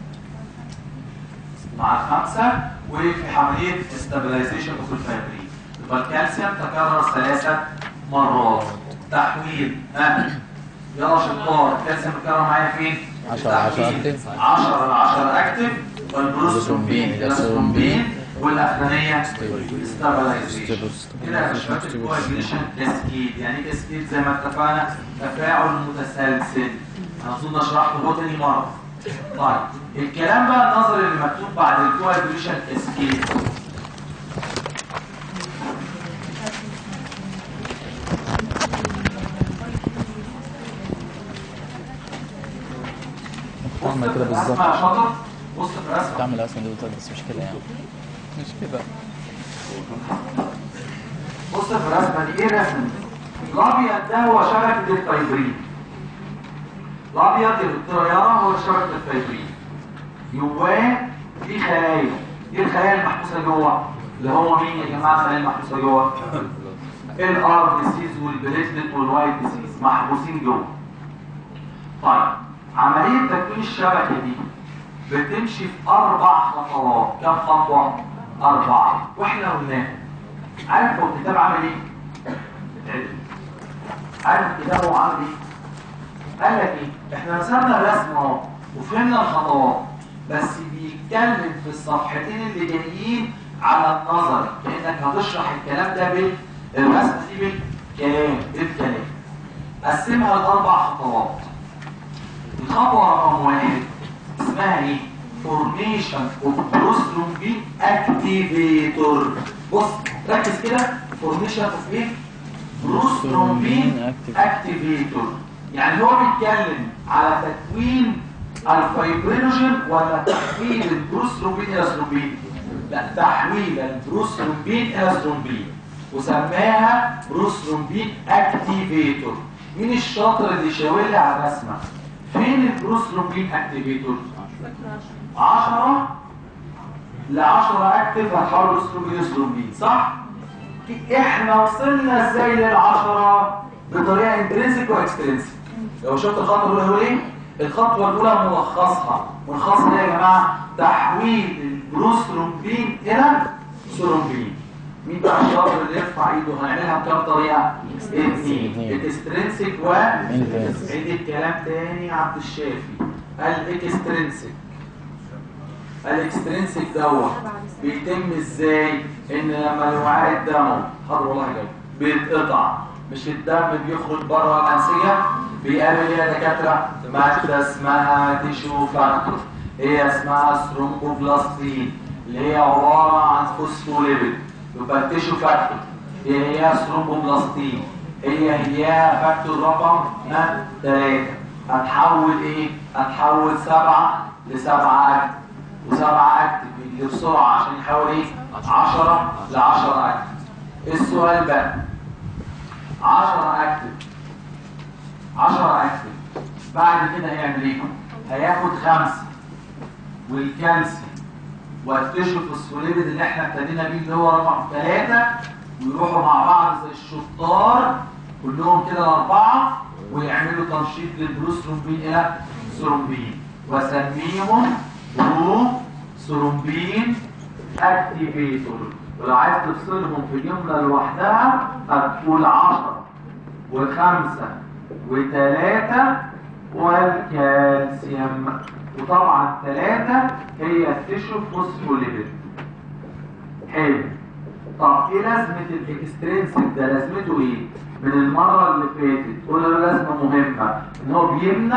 مع 5. وفي عمليه استابلايزيشن دخول فايبرين يبقى الكالسيوم تكرر 3 مرات. تحويل يلا شطار، الكالسيوم تكرر معايا فين؟ 10 اكتف، 10 ل 10 اكتف، والبروثرومبين الى الثرومبين، والاخرانيه ستابلايزيشن. كده يا شباب الكواجيوليشن كاسكيد. يعني كاسكيد زي ما اتفقنا تفاعل متسلسل. انا اظن اشرحته هو تاني مره. طيب الكلام بقى النظري اللي مكتوب بعد الكواجيوليشن كاسكيد. تعمل كده بالظبط. اسمع يا شاطر، بص في الرسمه. تعمل اصلا دي بس مش كده يعني. مش كده. بص في الرسمه دي. ايه الرسمه دي؟ الابيض ده هو شبكه الفايبرين، الابيض اللي بالطياره هو شبكه الفيبرين، جواه في خلايا. ايه الخلايا المحبوسه جوه؟ اللي هو مين يا جماعه الخلايا المحبوسه جوه؟ الار ديسيز والبليتلت والوايت ديسيز محبوسين جوه. طيب عمليه تكوين الشبكه دي بتمشي في 4 خطوات. كم خطوه؟ 4. واحنا قلناها. عارف هو الكتاب عامل ايه؟ عارف الكتاب هو عامل ايه؟ قال لك ايه؟ احنا رسمنا الرسم اهو وفهمنا الخطوات، بس بيتكلم في الصفحتين اللي جايين على النظر، كانك هتشرح الكلام ده بالرسمه دي بالكلام. قسمها ل4 خطوات. الخطوه رقم 1 اسمها ايه؟ فورميشن اوف بروسترومبين اكتيفيتور. بص ركز كده، فورميشن اوف ايه؟ بروسترومبين اكتيفيتور. يعني هو بيتكلم على تكوين الفيبرينوجين ولا تحويل البروسترومبين الى سترومبين؟ لا، تحويل البروسترومبين الى سترومبين، وسماها بروسترومبين اكتيفيتور. مين الشاطر اللي يشاور لي على الرسمه؟ فين البروسترومبين اكتيفيتور؟ 10 ل 10 اكتف هتحول بروسترومبين لسترومبين، صح؟ احنا وصلنا ازاي لل10؟ بطريقه انترنسيك واكسترنسيك. لو شفت الخطوه الاولى هو ايه؟ الخطوه الاولى ملخصها ايه يا جماعه؟ تحويل البروسترومبين الى سترومبين. مين بقى الشاطر اللي يرفع ايده؟ هنعملها بكام طريقه؟ 2. الاكسترنسيك عيد الكلام تاني يا عبد الشافي. الاكسترنسيك دوت بيتم ازاي؟ ان لما الوعاء الدموي حاضر والله جاي بيتقطع، مش الدم بيخرج بره الانسجه، بيقابل ايه يا دكاتره؟ ماده اسمها تيشو فاكتور، هي اسمها ثرومبوبلاستين اللي هي عباره عن فوسفوليبيد. يبقى التيشو فاكتور هي ثرومبوبلاستين، هي فاكتور رقم 3. هتحول ايه؟ هتحول 7 ل7 اكتف، و7 اكتف اللي بسرعه عشان يحول ايه؟ 10 ل 10 اكتف. السؤال بقى 10 اكتف بعد كده هيعمل ايه؟ هياخد 5 والكالسيوم والتيشو فوسفوليبيد اللي احنا ابتدينا بيه اللي هو رقم 3، ويروحوا مع بعض زي الشطار كلهم كده ال4 ويعملوا تنشيط للبروسترومبين الى سترومبين، واسميهم بروسترومبين اكتيفيتور. ولو عايز تفصلهم في الجمله لوحدها هتقول 10 و5 و3 والكالسيوم، وطبعا 3 هي التيشو فوسفوليبيد. حلو. طب ايه لازمه الاكسترنسيك ده؟ لازمته ايه؟ من المره اللي فاتت قلنا له لازمه مهمه، ان هو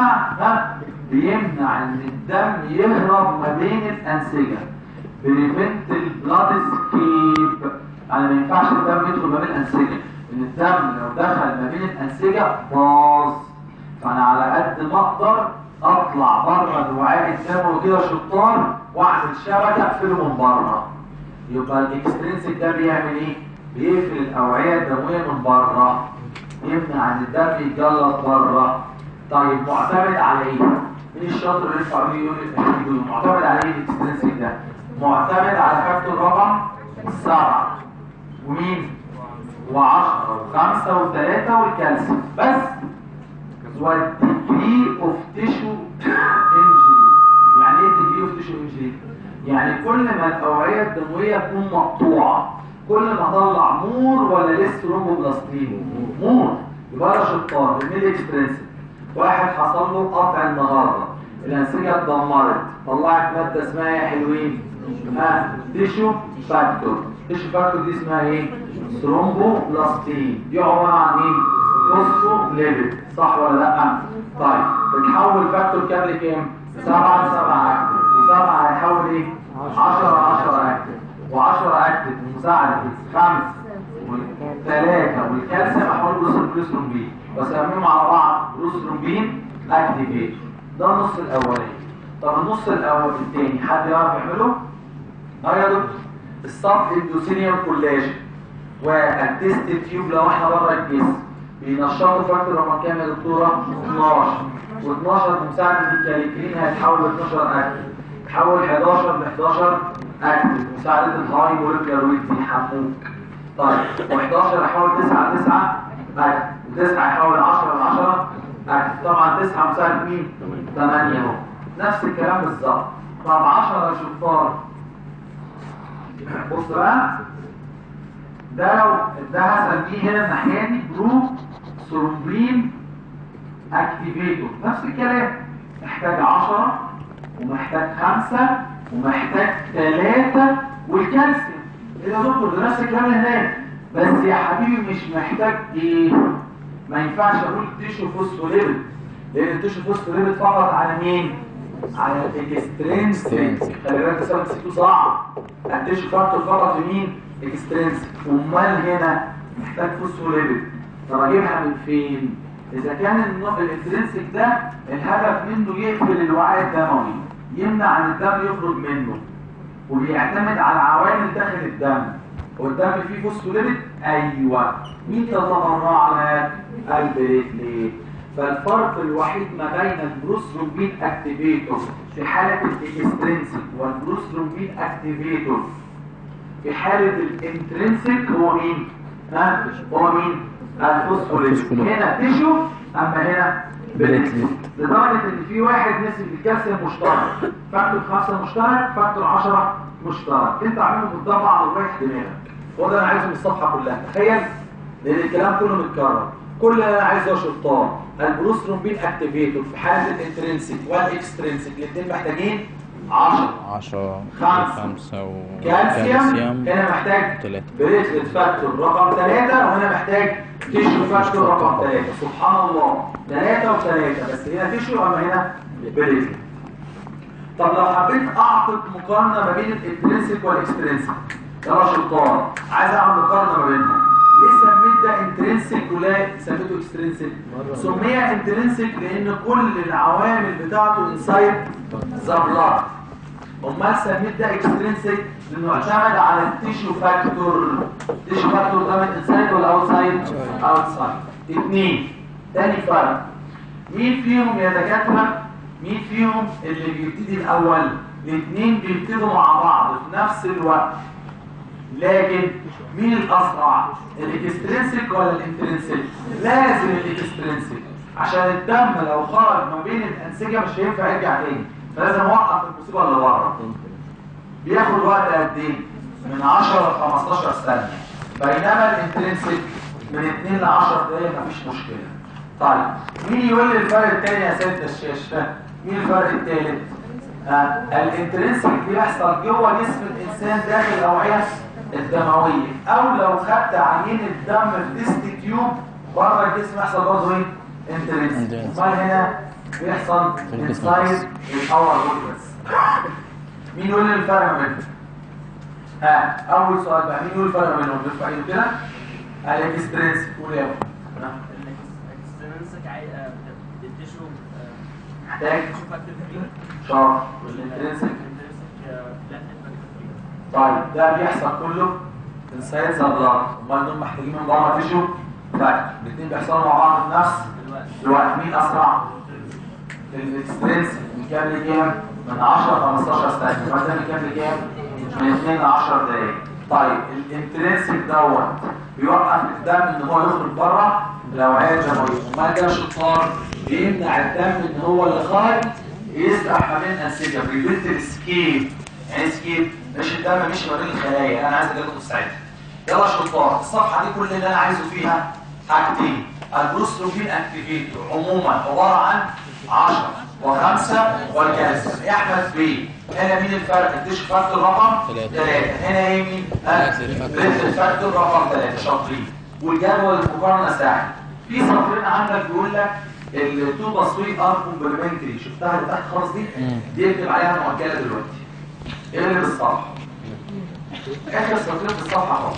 بيمنع ان الدم يهرب ما بين الانسجه. بريفنت البلاد اسكيب، يعني ما ينفعش الدم يدخل ما بين الانسجه، ان الدم لو دخل ما بين الانسجه باظ. فانا على قد ما اقدر اطلع بره الوعاء الدموي كده شطار واعمل شبكه اقفله من بره. يبقى الاكسترنسيك ده بيعمل ايه؟ بيقفل الاوعيه الدمويه من بره، يمنع ان الدم يتجلط بره. طيب معتمد على ايه؟ مين الشاطر اللي يرفع ايده يقول معتمد على ايه الاكسترنسيك ده؟ معتمد على فاكتور رقم 7 ومين؟ و10 و5 و3 والكالسيوم بس. والديجري اوف تيشو انجري. يعني ايه الديجري اوف تيشو انجري؟ يعني كل ما الاوعيه الدمويه تكون مقطوعه كل ما اطلع مور ولا لسه ثرومبوبلاستين؟ مور. يبقى انا شطار. الميدي اكسترنسيك واحد حصل له قطع النهارده، الانسجه اتدمرت، طلعت ماده اسمها يا حلوين تيشو فاكتور. تيشو فاكتور دي اسمها ايه؟ ثرومبوبلاستين. دي عباره عن ايه؟ فوسفوليبيد، صح ولا لا؟ طيب بتحول فاكتور كام لكام؟ 7 ل 7 اكتف، و7 هيحول ايه؟ 10 ل 10 اكتف، و10 اكتف بمساعده 5 و3 والكالسيوم احول بروسترومبين، بسميهم على بعض بروسترومبين اكتيفيت. ده النص الاولاني. طب النص الثاني حد يعرف يعمله؟ يا دكتور السب اندوثيليوم كولاجين والتيست تيوب لو احنا بره الجسم بينشطوا فاكتور رقم كام يا دكتوره؟ 12 و12 بمساعده الكاليكرين هيتحول ل 12 اكتف، تحول 11 ل 11 اكتف بمساعده الهاي مولكيولار ويت بيحموك. طيب و11 هيحول 9 ل 9 اكتف، و9 هيحول 10 ل 10 اكتف. طبعا 9 مساعده مين؟ 8 اهو. نفس الكلام بالظبط. طب 10 يا شطار. بص بقى، ده لو ده هسميه هنا الناحيه دي برو ثرومبين اكتيفيتور. نفس الكلام، محتاج 10 ومحتاج 5 ومحتاج 3 والكالسيوم. ايه يا دكتور ده نفس الكلام هناك، بس يا حبيبي مش محتاج ايه؟ ما ينفعش اقول تيشو فوسفوليبيد، لان التيشو فوسفوليبيد فقط على مين؟ على الاكسترينسيك. خلي بالك ده سبب سيتو صعب. التيشو فاكتور فقط لمين؟ اكسترينسيك. امال هنا محتاج فوسفوليبيد. طب اجيبها من فين؟ اذا كان الانترنسيك ده الهدف منه يقفل الوعاء الدموي، يمنع عن الدم يخرج منه، وبيعتمد على عوامل داخل الدم. والدم فيه فوسفوليبيد؟ ايوه. مين تتبرع لك؟ البليتليت. فالفرق الوحيد ما بين البروثرومبين اكتيفيتور في حاله الاكسترنسيك والبروثرومبين اكتيفيتور في حاله الانترنسيك هو مين؟ هو مين؟ الفوسفوليبيد. هنا تيشو، اما هنا بليتليت. لدرجه ان في واحد نسبه الكالسيوم مشترك، فاكتور 5 مشترك، فاكتور 10 مشترك. انت عاملهم قدام بعض ورايح دماغك. هو ده انا عايزه من الصفحه كلها. تخيل، لان الكلام كله متكرر. كل اللي انا عايزه يا شطار البروثرومبين اكتيفيتور في حاله الانترنسيك والاكسترنسيك الاثنين محتاجين 10 5 كالسيوم. هنا محتاج بليتلت فاكتور رقم 3، وهنا محتاج تيشو فاكتور رقم 3. سبحان الله، 3 و3، بس هنا تيشو اما هنا بليتلت. طب لو حبيت اعقد مقارنه ما بين الانترنسيك والاكسترنسيك، يلا شطار، عايز اعمل مقارنه ما بينهم. ليه سميت ده انترنسيك ولا سميته اكسترنسيك؟ سميه انترنسيك لان كل العوامل بتاعته انسايد ذا بلاد. امال سميت ده اكسترنسيك لانه اعتمد على التيشو فاكتور. التيشو فاكتور ده من انسايد ولا اوتسايد؟ اوتسايد. اثنين. تاني فرق، مين فيهم يا دكاتره؟ مين فيهم اللي بيبتدي الاول؟ الاثنين بيبتدوا مع بعض في نفس الوقت، لكن مين الاسرع؟ الاكسترنسيك ولا الانترنسيك؟ لازم الاكسترنسيك، عشان الدم لو خرج ما بين الانسجه مش هينفع يرجع تاني، فلازم اوقف المصيبه اللي بره. بياخد وقت قد ايه؟ من 10 ل 15 ثانيه، بينما الانترنسيك من 2 ل 10 دقايق مفيش مشكله. طيب مين يقول لي الفرق الثاني يا سيد الشاشه؟ مين الفرق الثالث؟ الانترنسيك بيحصل جوه جسم الانسان داخل الاوعيه الدمويه، او لو خدت عينه الدم في ديست تيوب بره الجسم يحصل برضه ايه؟ انترنسيك. امال هنا بيحصل انسايد الاور بس. مين يقول لي الفرق ما بينهم؟ اول سؤال بقى، مين يقول الفرق ما بينهم؟ بيرفع ايده كده. الاكسترنسيك قول يا ابو. الاكسترنسيك التيشو محتاج تشوف فاكتور فري شرط، والانترنسيك طيب ده بيحصل كله انسايد ذا بلاد. امال دول محتاجين من بره تيشو فاكتور. الاثنين بيحصلوا مع بعض في نفس الوقت. مين اسرع؟ الاكسترنسيك من كام لكام؟ من 10 ل 15 ثانيه. مثلا من كام لكام؟ من 2 ل 10 دقائق. طيب الانترنسيك دوت بيوقف الدم ان هو يخرج بره الاوعيه الدمويه. امال ده شطار بيمنع الدم ان هو اللي خارج يسرح ما بين انسجه، بريفنت الاسكيب. يعني اسكيب مش الدم مشي ما بين الخلايا. انا عايز اجيلكم ساعتها. يلا شطار، الصفحه دي كل اللي انا عايزه فيها حاجتين. البروثرومبين اكتيفيتور عموما عباره عن 10 و5 والكالسيوم. يا احمد بيه هنا مين الفرق؟ التيشو فاكتور رقم 3. هنا ايه مين؟ بليتلت فاكتور رقم 3. شاطرين. والجدول المقارنه سهل. في سطرين عندك بيقول لك التو تصوير ار كومبلمنتري، شفتها اللي تحت خالص دي اكتب عليها مؤجله دلوقتي. اقلب الصفحه. اخر سطرين في الصفحه خالص.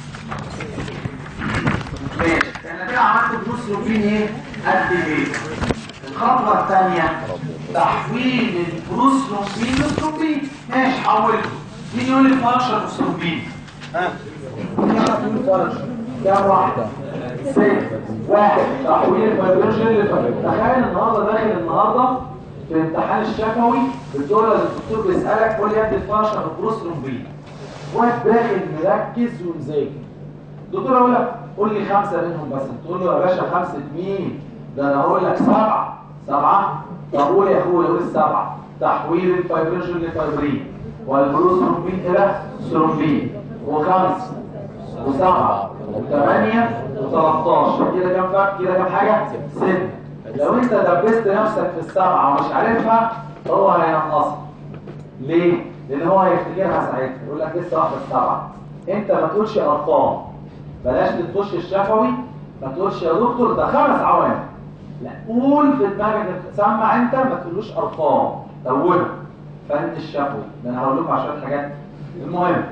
ماشي، احنا كده عملت بروثرومبين ايه؟ اكتيفيت. الخطوه الثانيه تحويل البروثرومبين لسترومبين. ماشي حولته. مين يقول لي فانكشن السترومبين؟ مين يقول فانكشن؟ كام واحده؟ واحد تحويل الفيبرينوجين للفيبرين. تخيل النهارده في الامتحان الشفوي بتقول الدكتور بيسالك قول لي يا ابني 12 بروسترومبين، واحد داخل مركز ومذاكر، الدكتور يقول لك قول لي 5 منهم بس، تقول له يا باشا 5 مين؟ ده انا هقول لك 7. طب قول يا اخويا قول السبعه. تحويل الفيبرينوجين لفيبرين والبروسترومبين الى سترومبين و5 و7 و8 و13 كده كام فرق؟ كده كام حاجه؟ 6. لو انت دبست نفسك في السبعه ومش عارفها هو هينقصك. ليه؟ لان هو هيفتكرها ساعتها يقول لك لسه واحده السبعه. انت ما تقولش ارقام، بلاش تخش الشفوي ما تقولش يا دكتور ده 5 عوامل، لا قول في دماغك سمع انت ما تقولوش ارقام اولها. فانت الشفوي ده انا هقول لكم عشان حاجات. المهم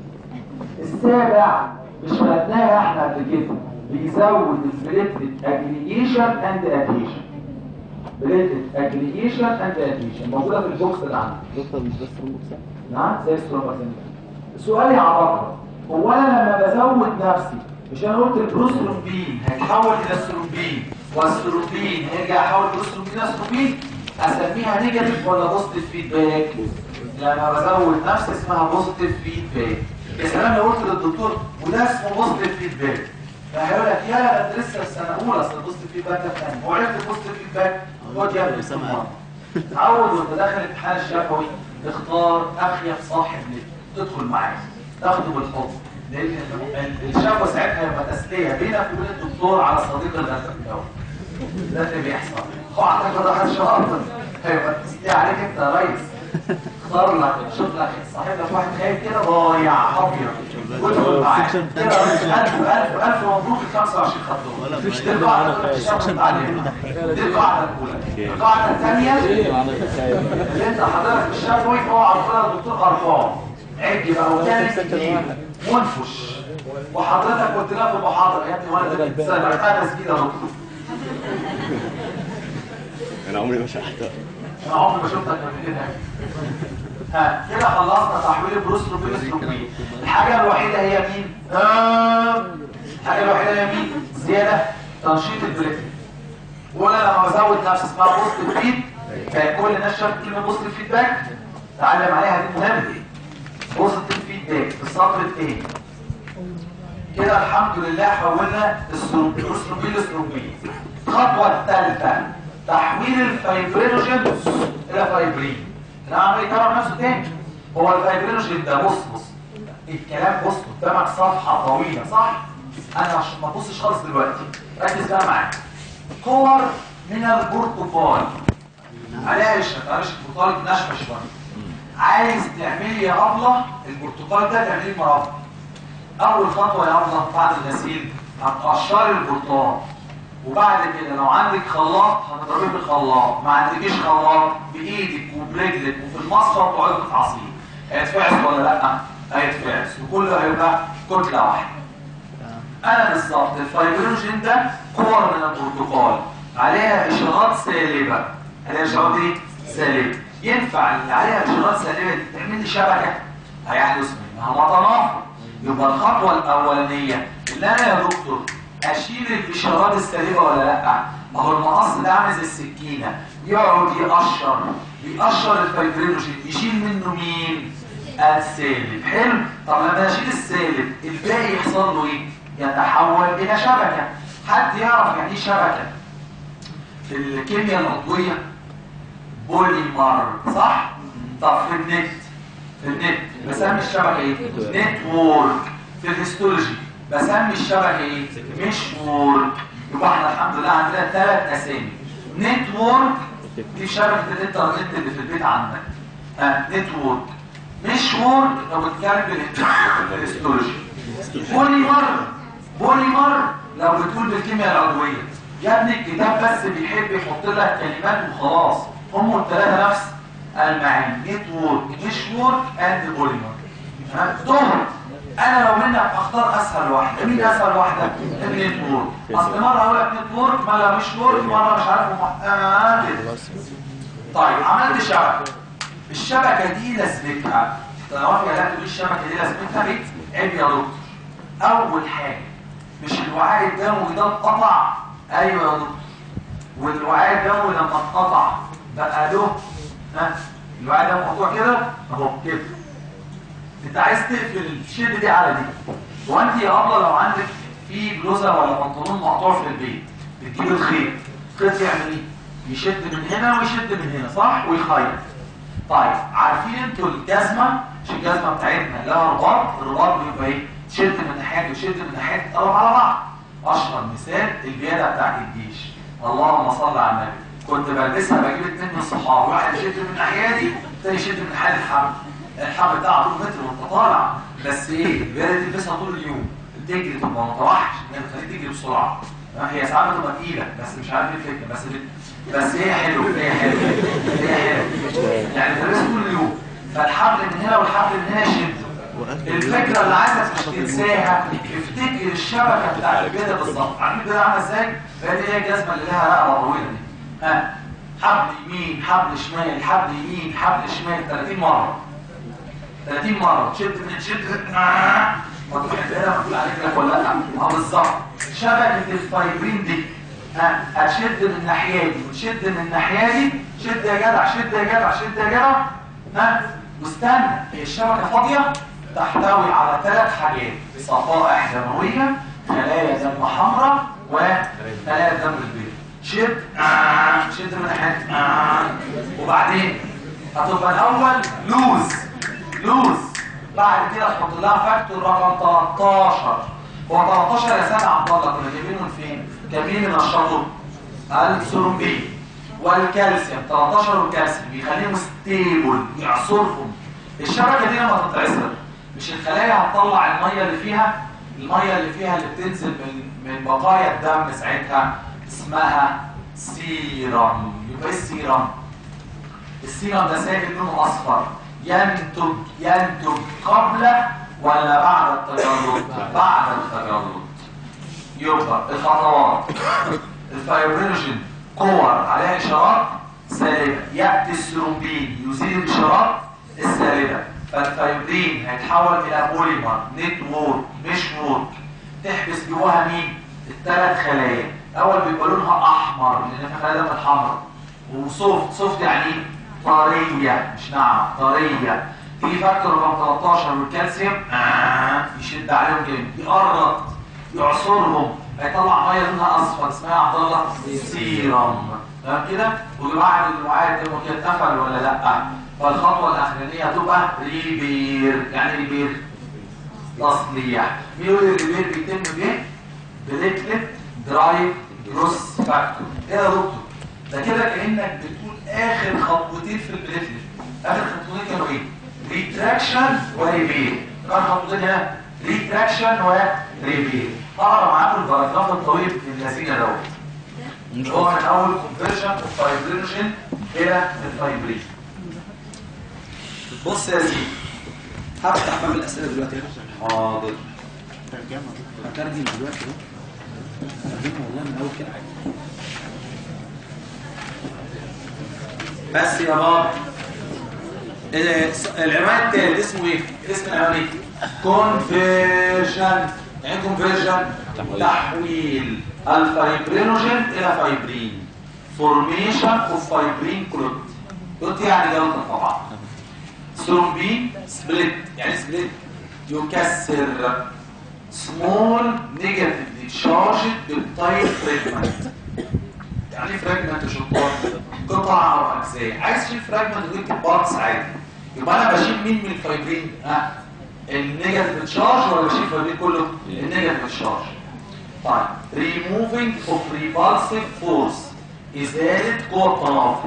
السابع مش خدناها احنا قبل كده، بيزود البليتلت اجريجيشن اند اديشن. بليتلت اجريجيشن اند اديشن موجوده في البوكس اللي عندك. دكتور مش بس ثرومبوكسين؟ نعم زي الثرومبوكسين. سؤالي عبقري، هو انا لما بزود نفسي مش انا قلت البروسترومبين هيتحول الى الثرومبين والثرومبين هيرجع يحول البروسترومبين الى ثرومبين، اسميها نيجاتيف ولا بوزيتيف فيدباك؟ لما بزود نفسي اسمها بوزيتيف فيدباك. يا سلام لو قلت للدكتور وده اسمه بوزيتيف فيدباك، فهيقول لك يا ده انت لسه في سنه اولى، اصل البوزيتيف فيدباك ده ثاني، وعرفت البوزيتيف فيدباك خد يا ابني تعود وانت داخل الامتحان الشفوي تختار اخيب صاحب ليك تدخل معاه تاخده بالحضن، لان الشفوي ساعتها هيبقى تسليه بينك وبين الدكتور على صديق الغزل الاول. ده اللي بيحصل. اعتقد ده شاطر هيبقى تسليه عليك انت يا ريس. اختار لك شوف لك صاحب لك واحد خايف كده ضايع ابيض وادخل معاه كده. الف مبروك ال 25 خطوه. دي القاعده دي القاعده الاولى. القاعده الثانيه اللي انت حضرتك الشفوي اوعى تقول للدكتور ارقام، عد بقى وثالث كتير وانفش. وحضرتك قلت لها في المحاضره يا ابني وانا ده سمعتها تسجيل يا دكتور. انا عمري ما شرحتها. انا عمري ما شفتك قبل كده. ها كده خلصنا تحويل البروسترومبين للسترومبين. الحاجه الوحيده هي مين؟ الحاجه الوحيده هي مين؟ زياده تنشيط البليتلت. وانا لما بزود نفسي اسمها بوزيتيف فيد، فكل الناس شافت كلمه بوزيتيف فيدباك تعلم عليها دي مهمه. بوزيتيف فيدباك في السطر الثاني. كده الحمد لله حولنا البروسترومبين للسترومبين. الخطوه الثالثه تحويل الفيبرينوجين الى فايبرين. العمل يكرر نفسه تاني. هو الفيبرينوجين ده بص الكلام بص قدامك صفحه طويله صح؟ انا عشان ما تبصش خالص دلوقتي ركز بقى معايا. كور من البرتقال عليها قشره، معلش البرتقال ناشفه شويه. عايز تعملي يا ابله البرتقال ده تعمليه مربى. اول خطوه يا ابله بعد الغسيل هتقشري البرتقال، وبعد كده لو عندك خلاط هتضربيه بالخلاط، ما عندكيش خلاط بايدك وبرجلك وفي المصفى وتقعدي تعصيه. هيتفعس ولا لا؟ هيتفعس وكله هيبقى كتله واحده. انا بالظبط الفيبرينوجين ده كور من البرتقال عليها اشارات سالبه. عليها اشارات ايه؟ سالبه. ينفع اللي عليها اشارات سالبه دي تعمل لي شبكه؟ هيحدث منها متنافر. يبقى الخطوه الاولانيه اللي انا يا دكتور اشيل الاشارات السالبه ولا لا؟ ما هو المقص ده عامل زي السكينه يقعد يقشر الفيبرينوجين يشيل منه مين؟ السالب. حلو. طب لما اشيل السالب الباقي يحصل له ايه؟ يتحول الى شبكه. حد يعرف يعني ايه شبكه؟ في الكيمياء العضويه بوليمر صح؟ طب في النت بسمي الشبكه ايه؟ نتورك. في الهيستولوجي بسمي الشبكه ايه؟ مشوار. يبقى احنا الحمد لله عندنا 3 اسامي. نتورك دي شبكه الانترنت اللي في البيت عندك. نتورك. مشوار لو بتتكلم بالهيستولوجي. بوليمر لو بتقول بالكيمياء العضويه. يا ابني الكتاب بس بيحب يحط لك كلمات وخلاص، هم الثلاثه نفس المعاني. نتورك مشوار اند بوليمر. تمام. انا لو منك اختار اسهل واحده. مين اسهل واحده؟ النتورك. اصل مره اقول لك نتورك مره مش ورك مره مش عارف كده. طيب عملت شبكه. الشبكه دي لازمتها تعرفي يا لا تقولي الشبكه دي لازمتها ايه؟ عيب يا دكتور. اول حاجه مش الوعاء الدموي ده اتقطع؟ ايوه يا دكتور. والوعاء الدموي لما اتقطع بقى له الوعاء ده مقطوع كده اهو كده. انت عايز تقفل الشد دي على دي. وانت يا ابله لو عندك في بلوزه ولا بنطلون مقطوع في البيت بتجيب الخيط يعمل ايه؟ يشد من هنا ويشد من هنا صح؟ ويخيط. طيب عارفين انتوا الجزمه؟ مش الجزمه بتاعتنا لها رباط، الرباط بيبقى ايه؟ تشد من ناحيه وتشد من ناحيه تقرب على بعض. اشهر مثال البياده بتاعت الجيش، اللهم صل على النبي، كنت بلبسها بجيب اتنين من صحابي، واحد يشد من الناحيه دي والتاني يشد من ناحيه الحبل بتاعها طول متر وانت طالع. بس ايه؟ البياده دي تلبسها طول اليوم، تجري تبقى ما تروحش، تخليك تجري بسرعه. هي ساعات بتبقى تقيله بس مش عارف ايه الفكره، بس هي حلوه، هي حلوه يعني تلبسها طول اليوم. فالحبل من هنا والحبل من هنا يشدوا. الفكره اللي عايزك مش تنساها، افتكر الشبكه بتاعت البيضه بالظبط. عارفين البيضه عامله ازاي؟ هي الجزمه اللي لها رقبه طويله دي. حبل يمين، حبل شمال، حبل يمين، حبل شمال 30 مره. 30 مره تشد من تشد ما تروح البيضه مقفول عليك لك ولا لا؟ بالظبط. شبكه الفايبرين دي هتشد من الناحيه دي وتشد من الناحيه دي. شد يا جدع، شد يا جدع، شد يا جدع. واستنى، الشبكه فاضيه تحتوي على 3 حاجات: صفائح دمويه، خلايا دم حمراء، وخلايا دم البيض. شد شد من ناحيه وبعدين هتبقى الاول لوز. بعد كده تحط لها فاكتور رقم 13. هو 13 يا سيدي عبد الله كنا جايبينه من فين؟ جايبين من الشطر الثرومبين والكالسيوم. 13 والكالسيوم بيخليهم ستيبل، يعصرهم. الشبكه دي لما تتعصر مش الخلايا هتطلع الميه اللي فيها اللي بتنزل من بقايا الدم ساعتها اسمها سيرم. يبقى ايه السيرم؟ السيرم ده سائل لونه اصفر، ينتج قبل ولا بعد التجرد؟ بعد التجرد. يبقى الخطوات: الفايبرينوجين كور عليها اشارات سالبه، ياتي الثرومبين يزيل الاشارات السالبه، فالفايبرين هيتحول الى بوليمر نتورك مش وورك. تحبس جواها مين؟ ال3 خلايا. اول بيبقى لونها احمر لان في خلايا دم حمراء، وسوفت يعني طريه مش ناعمه، طريه. تيجي فاكتور رقم 13 والكالسيوم يشد عليهم جامد، يقرط، يعصرهم، هيطلع ميه لونها اصفر اسمها عبد الله سيرم. تمام كده؟ وبعد الوعاء الدموي كده اتقفل ولا لا؟ فالخطوه الاخرانيه هتبقى ريبير. يعني ريبير تصليح. مين يقول الريبير بيتم بايه؟ بليتلت درايف جروس فاكتور. ايه يا دكتور؟ ده كده كانك بتقول اخر خطوتين في البليتلت. اخر خطوتين كانوا ايه؟ ريتراكشن وريبير. كان خطوتين هنا ريتراكشن وريبير. اقرا معاكم الباراجراف الطويل اللذيذ دوت. هو من اول كونفرجن اوف فايبرينوجين الى الفايبرين. بص يا سيدي، هفتح باب الاسئله دلوقتي. حاضر. هترجم دلوقتي اهو. هترجمها والله من اول كده. بس يا بابا العنوان التالت اسمه ايه؟ اسم العنوان ايه؟ كونفرجن. يعني كونفرجن تحويل الفايبرينوجين الى فايبرين. فورميشن اوف فايبرين كلوت يعني جلطه طبعا. ثرومبين سبليت. يعني سبليت يكسر سمول نيجاتيفلي تشارجد بالتايب فريجمنت. يعني فريجمنت شطار قطع او اجزاء. عايز تشيل فريجمنت وتكتب بارتس عادي. يبقى انا بشيل مين من الفايبرين؟ النيجاتيف تشارج ولا بشيل الفايبرين كله؟ النيجاتيف تشارج. طيب ريموفينج اوف ريبالسيف فورس، ازاله قوه التنافر.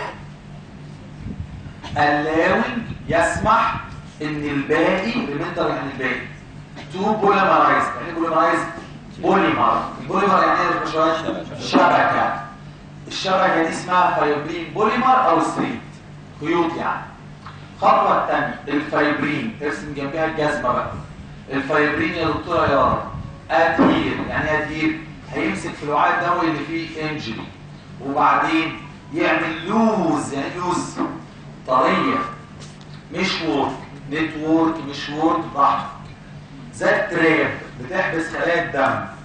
allowing يسمح ان الباقي ريميندر يعني الباقي تو بوليمرايز. يعني بوليمرايز بوليمر. البوليمر يعني ايه شويه؟ شبكه. الشبكه دي اسمها فايبرين بوليمر او ستريت خيوط يعني. الخطوه الثانيه الفايبرين، ترسم جنبها الجزمه بقى. الفايبرين يا دكتوره يارا ادهير. يعني ايه ادهير؟ هيمسك في الوعاء الدموي اللي فيه انجري وبعدين يعمل لوز. يعني لوز طريه مش وورك. نتورك مش وورك براحتك. زي التراب بتحبس خلايا الدم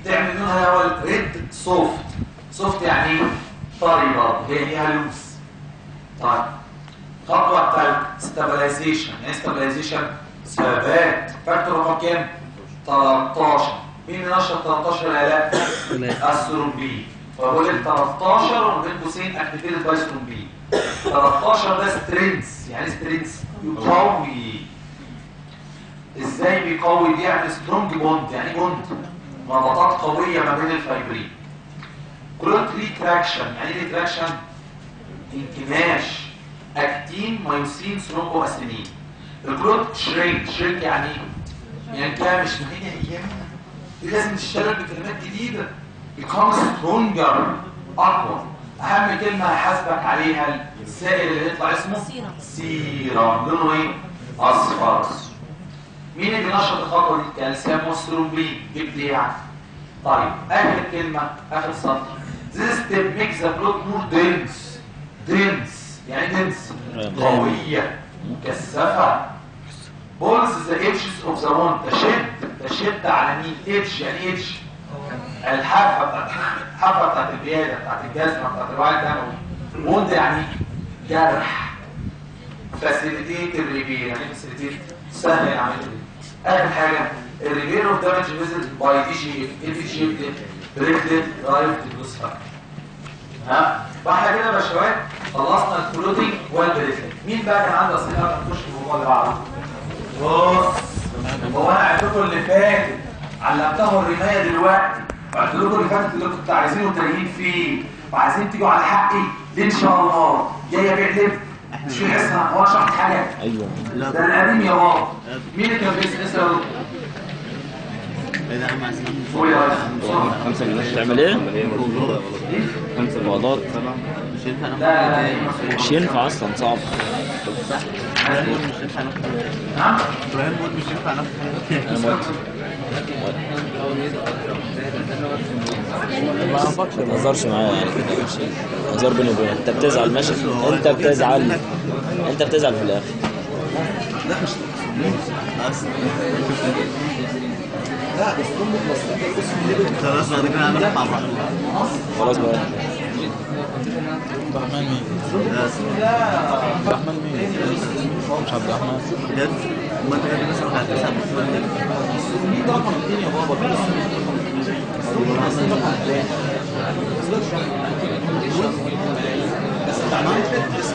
تعمل منها هو الريد سوفت. سوفت يعني ايه؟ طري برضه، هي ليها لوس. طيب خطوه الثالثه ستابلايزيشن. يعني ستابلايزيشن ثبات. فاكتور رقم كام؟ 13. مين اللي نشر 13 يا لا؟ الثرومبين. فبقول لك 13 وبين قوسين اكتيفيتد باي ثرومبين. 13 ده سترينث. يعني سترينث يقوي. ازاي بيقوي؟ بيعمل سترونج بوند. يعني بوند ربطات قويه ما بين الفايبرين. كلوت ريتراكشن. يعني ايه ريتراكشن؟ انكماش. اكتين مايوسين ثرومبو اسينين. الكلوت شرينك. شرينك يعني ايه؟ يعني كامش. ما هي ايام دي لازم تشتغل بكلمات جديده. become stronger. اقوى. اهم كلمه هحاسبك عليها السائل اللي يطلع اسمه سيرم. لونه ايه؟ اصفر. مين اللي نشط الخطوه دي؟ كالسيوم والثرومبين. جبت ايه يعني؟ طيب اخر كلمه اخر سطر. This step makes the blood more dense. dense يعني dense قويه مكثفه. Pulls the edges of the wound. تشد على مين؟ edge يعني ايه edge؟ الحافه بتاعت البياده بتاعت الجزمه بتاعت الوعي الدموي. wound يعني جرح. facilitate الريبير. يعني facilitate سهل العمليه دي. اخر حاجه الريبير اوف دامج فيزيت باي دي جي. دي جي بريكلت درايف ديوس فاكتور. ها فاحنا كده يا باشوات خلصنا الكلوتينج والبريكلت. مين بقى كان عنده اسئله قبل ما نخش في الموضوع اللي بعده؟ بص هو انا عدتكم اللي فاتت علمتهم الرمايه دلوقتي، وقلت لكم اللي فاتت اللي كنتوا عايزينه تاريخين فيه وعايزين تيجوا على حقي دي ان شاء الله. جاي ابيع لب مش في حصه هو شرحت حاجه. ايوه ده القديم يا بابا. مين اللي كان بيسال؟ قول يا ريس. 5 جنيه تعمل ايه؟ 5 بيضات مش ينفع اصلا، صعب. نعم ابراهيم بود مش ينفع نفسه. ما تهزرش معايا يعني كده، ماشي؟ هزار بيني وبينك. انت بتزعل ماشي، انت بتزعل في الاخر. لا مش لا بس خلاص بعد كده هنعمل مع بعض. خلاص بقى. عبد الرحمن مين؟ عبد الرحمن مين؟ مش عبد الرحمن بجد؟ امال انت كده مثلا هتسال مين رقم 2 يا بابا؟ بس انت عملت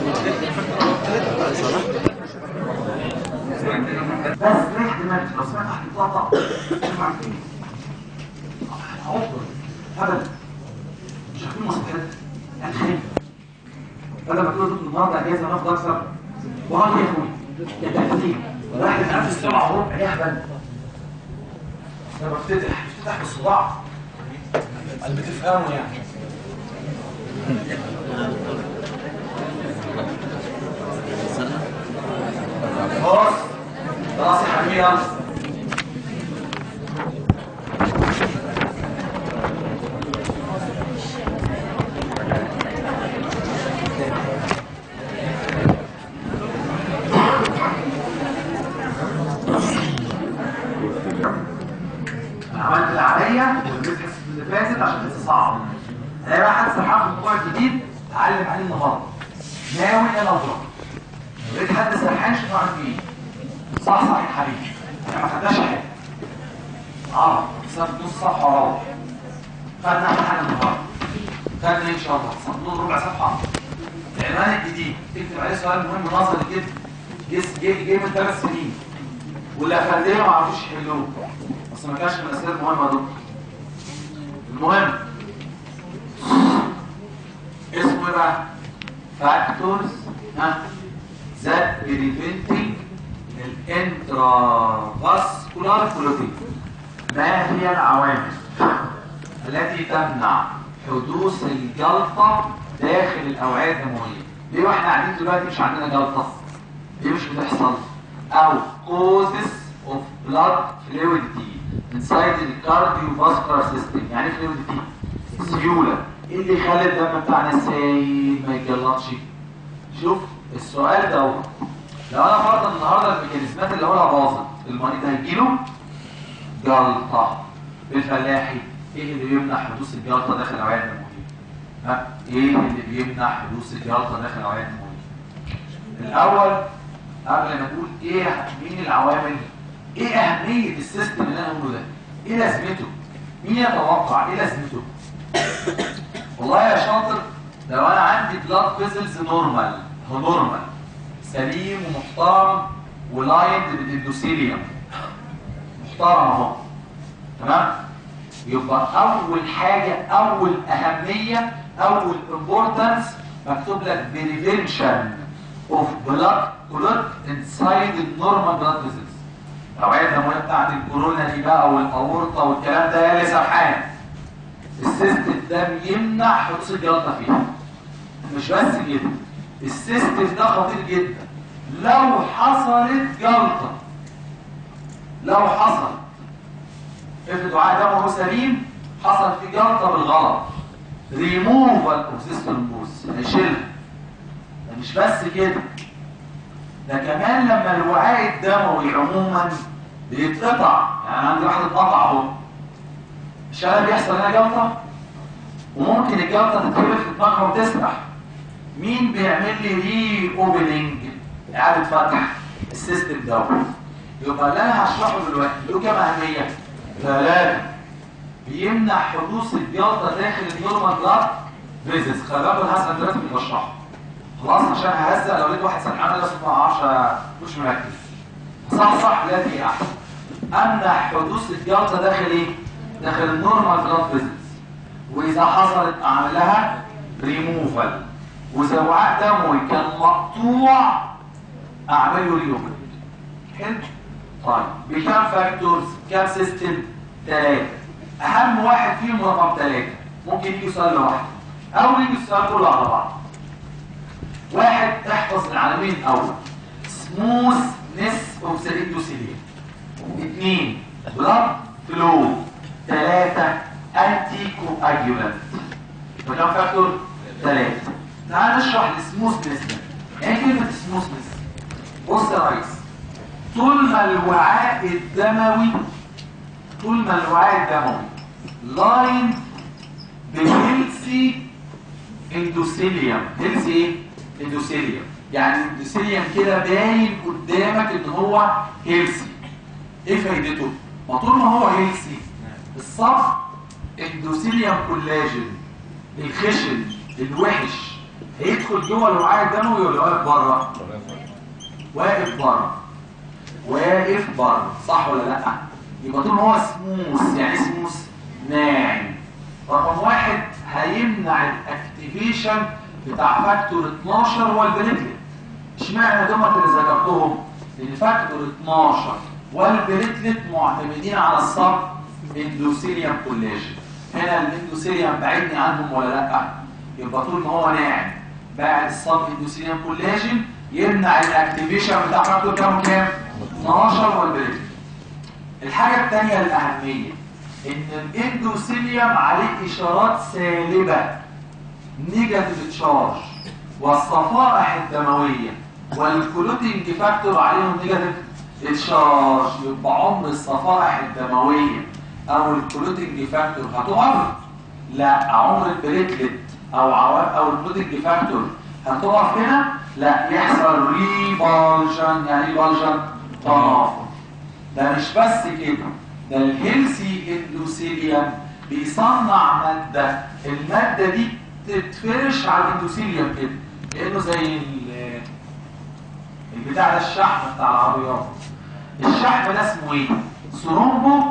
بس ريحة دماغك لو سمعت هتتقطع. مش عارفين عمر ابدا مش عارفين مصلحتك يعني خايف. بدل ما تقول النهارده اجازه ناخد اكثر وهاي يا اخوي يا تهديد راح تتنفس السرعه وربع يهبل. لما بتفتح بالصباع اللي بتفهمه يعني. خلاص خلاص يا حبيبي يلا. عملت العملية والبتحس اللي فاتت عشان تصعب. انا بقى حد سرحان في الموضوع الجديد هعلم عليه النهارده. ناوي انا اضرب. لقيت حد سرحان شوف عارف ايه. صح يا حبيبي. احنا ما خدناش حاجه. صف نص صفحه وروح. خدنا حاجه النهارده. خدنا ان شاء الله صف ربع صفحه. العنوان الجديد تكتب عليه سؤال مهم نظري جدا. جه من 3 سنين. واللي افنديه ما عرفوش يحلوه. بس ما كانش من الاسئله المهمه دول. المهم اسمه ايه بقى؟ فاكتورز ذات بريفنتنج الانترافاسكولار كلوتينج. ما هي العوامل التي تمنع حدوث الجلطه داخل الاوعيه الدمويه؟ ليه واحنا قاعدين دلوقتي مش عندنا جلطه؟ ليه مش بتحصل؟ او causes of blood fluidity inside the cardiovascular system. يعني ايه fluidity؟ سيوله. ايه اللي يخلي الدم بتاعنا سايل ما يتجلطش؟ شوف السؤال ده لو انا فرضا النهارده الميكانيزمات اللي هقولها باظت، المريض هيجيله جلطه بالفلاحي ايه اللي بيمنع حدوث الجلطه داخل الاوعيه الدمويه؟ ها؟ ايه اللي بيمنع حدوث الجلطه داخل الاوعيه الدمويه؟ الاول قبل ما نقول ايه مين العوامل، ايه اهميه السيستم اللي انا بقوله ده؟ ايه لازمته؟ مين يتوقع ايه لازمته؟ والله يا شاطر لو انا عندي بلاد فيزلز نورمال سليم ومحترم ولايند بالاندوثيليوم محترم اهو، تمام؟ يبقى اول حاجه، اول اهميه، اول امبورتنس مكتوب لك بريفنشن اوف بلاد كلوت انسايد النورمال بلاد فيزلز. الاوعيه الدمويه بتاعت الكورونا دي بقى والاورطه والكلام ده يا سرحان، السيستم ده بيمنع حدوث الجلطه فيها. مش بس كده، السيستم ده خطير جدا. لو حصلت جلطه، لو حصل افرض وعاء دمه سليم حصل فيه جلطه بالغلط، ريموفال اوف ذيس ثرومبوز هيشيلها. ده مش بس كده، ده كمان لما الوعاء الدموي عموما بيتقطع، يعني عندي واحد اتقطع اهو، مش انا بيحصل هنا جلطه وممكن الجلطه تتكبر في دماغها وتسرح. مين بيعمل لي ري اوبننج، اعاده فتح السيستم دوت؟ يبقى اللي انا هشرحه دلوقتي له كام اهميه؟ 3. بيمنع حدوث الجلطه داخل النورمال بلاد فيزز. خلي بالكم الحسن دلوقتي مش بشرحه خلاص عشان ههزق. لو لقيت واحد سرحان لازم ما اعرفش مش مركز، صح لا دي احسن. امنع حدوث الجلطه داخل ايه؟ داخل النورمال بلاد فيزز. واذا حصلت اعمل لها ريموفال. واذا وعاء دموي كان مقطوع اعمل له ريوبل. حلو؟ طيب بكام فاكتورز؟ كام سيستم؟ 3. اهم واحد فيهم رقم 3. ممكن يجي سؤال لوحده او يجي السؤال كله على بعض. 1 احفظ العلامين الاول، سموثنس اوف ذا اندوثيليوم. 2 بلاد فلو. 3 انتي كواجولانت. بكام فاكتور؟ 3. تعال نشرح السموثنس ده. ايه كلمه سموثنس؟ بص يا ريس، طول ما الوعاء الدموي لاين بهيلثي اندوثيليوم. هيلثي ايه؟ اندوثيليوم. يعني الاندوثيليوم كده باين قدامك ان هو هيلثي. ايه فايدته؟ ما طول ما هو هيلثي الصف اندوثيليوم كولاجين الخشن الوحش هيدخل جوه الوعاء الدموي ولا واقف بره؟ واقف بره، صح ولا لا؟ يبقى طول ما هو سموث، يعني سموث ناعم. رقم 1 هيمنع الاكتيفيشن بتاع فاكتور 12 هو البريتلت. اشمعنى دول اللي ذكرتهم؟ لان فاكتور 12 والبريتلت معتمدين على الصب اندوثيليوم كولاجين. هنا الاندوثيليوم بعدني عنهم ولا لا؟ يبقى طول ما هو ناعم بعد الصب اندوثيليوم كولاجين يمنع الاكتيفيشن بتاع فاكتور كام 12 والبريتلت. الحاجه الثانيه الاهميه ان الاندوثيليوم عليه اشارات سالبه نيجاتيف تشارج، والصفائح الدمويه والكلوتينج فاكتور عليهم نيجاتيف تشارج. يبقى عمر الصفائح الدمويه او الكلوتينج فاكتور هتقف؟ لا. عمر البريتلت او الكلوتينج فاكتور هتقف هنا؟ لا، يحصل ريبالجن. يعني ريبالجن تنافر. ده مش بس كده، ده الهيلثي اندوثيليوم بيصنع ماده، الماده دي تتفرش على الاندوثيليوم كده كانه زي البتاع ده، الشحم بتاع العربيات. الشحم ده اسمه ايه؟ ثرومبو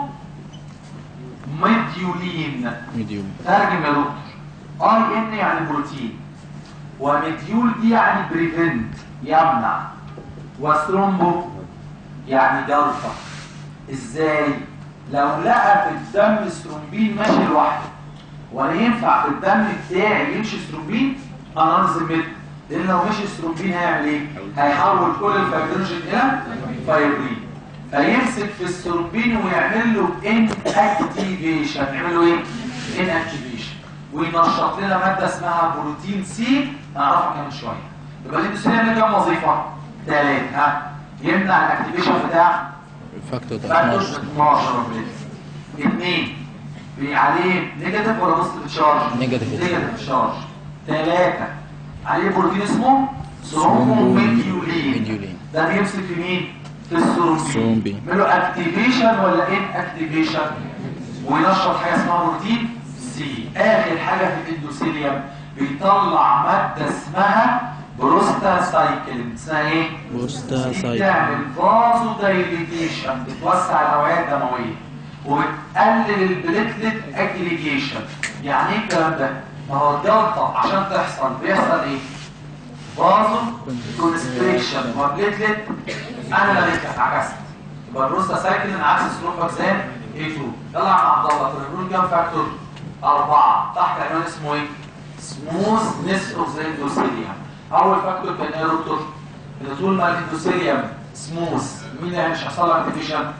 ميديولين. ترجم يا دكتور. اي ان يعني بروتين، وميديول دي يعني بريفنت يمنع، وثرومبو يعني جلطه. ازاي؟ لو لقى في الدم الثرومبين ماشي لوحده، وانا ينفع في الدم بتاعي يمشي ثرومبين؟ انا انظم، لان لو مشي الثرومبين هيعمل ايه؟ هيحول كل الفايبرينوجين الى فايبرين، فيمسك في الثرومبين ويعمل له ان اكتيفيشن. يعمل له ايه؟ ان اكتيفيشن، وينشط لنا ماده اسمها بروتين سي نعرفها كمان شويه. يبقى الاندوثيليوم له كام وظيفه؟ 3. يمنع الاكتيفيشن بتاع فاكتور 12. 2 عليه نيجاتيف ولا بوزيتيف تشارج؟ نيجاتيف تشارج. 3 عليه بروتين اسمه ثرومبوميديولين. ده بيمسك في مين؟ في الثرومبين. يعمل له اكتيفيشن ولا ان اكتيفيشن؟ وينشط حاجه اسمها بروتين سي. اخر حاجه في الاندوثيليوم بيطلع ماده اسمها بروستاسايكلين. اسمها ايه؟ بروستاسايكلين. بتعمل فازو دايليتيشن، بتوسع الاوعيه الدمويه وبتقلل البليتلت اجريجيشن. يعني ايه الكلام ده؟ ما هو الجلطه عشان تحصل بيحصل ايه؟ فازو كونستريكشن وبليتلت. انا لغيت لك عكست. يبقى البروستاسايكلين عكس السلوفاكسان A2. يلا يا عبد الله تقول كام فاكتور؟ 4 تحت عنوان اسمه ايه؟ سموثنس اوف ذا اندوثيليوم. اول فاكتور كان ايه يا دكتور؟ ان طول ما الاندوثيليوم سموث مين اللي مش هيحصل له اكتيفيشن؟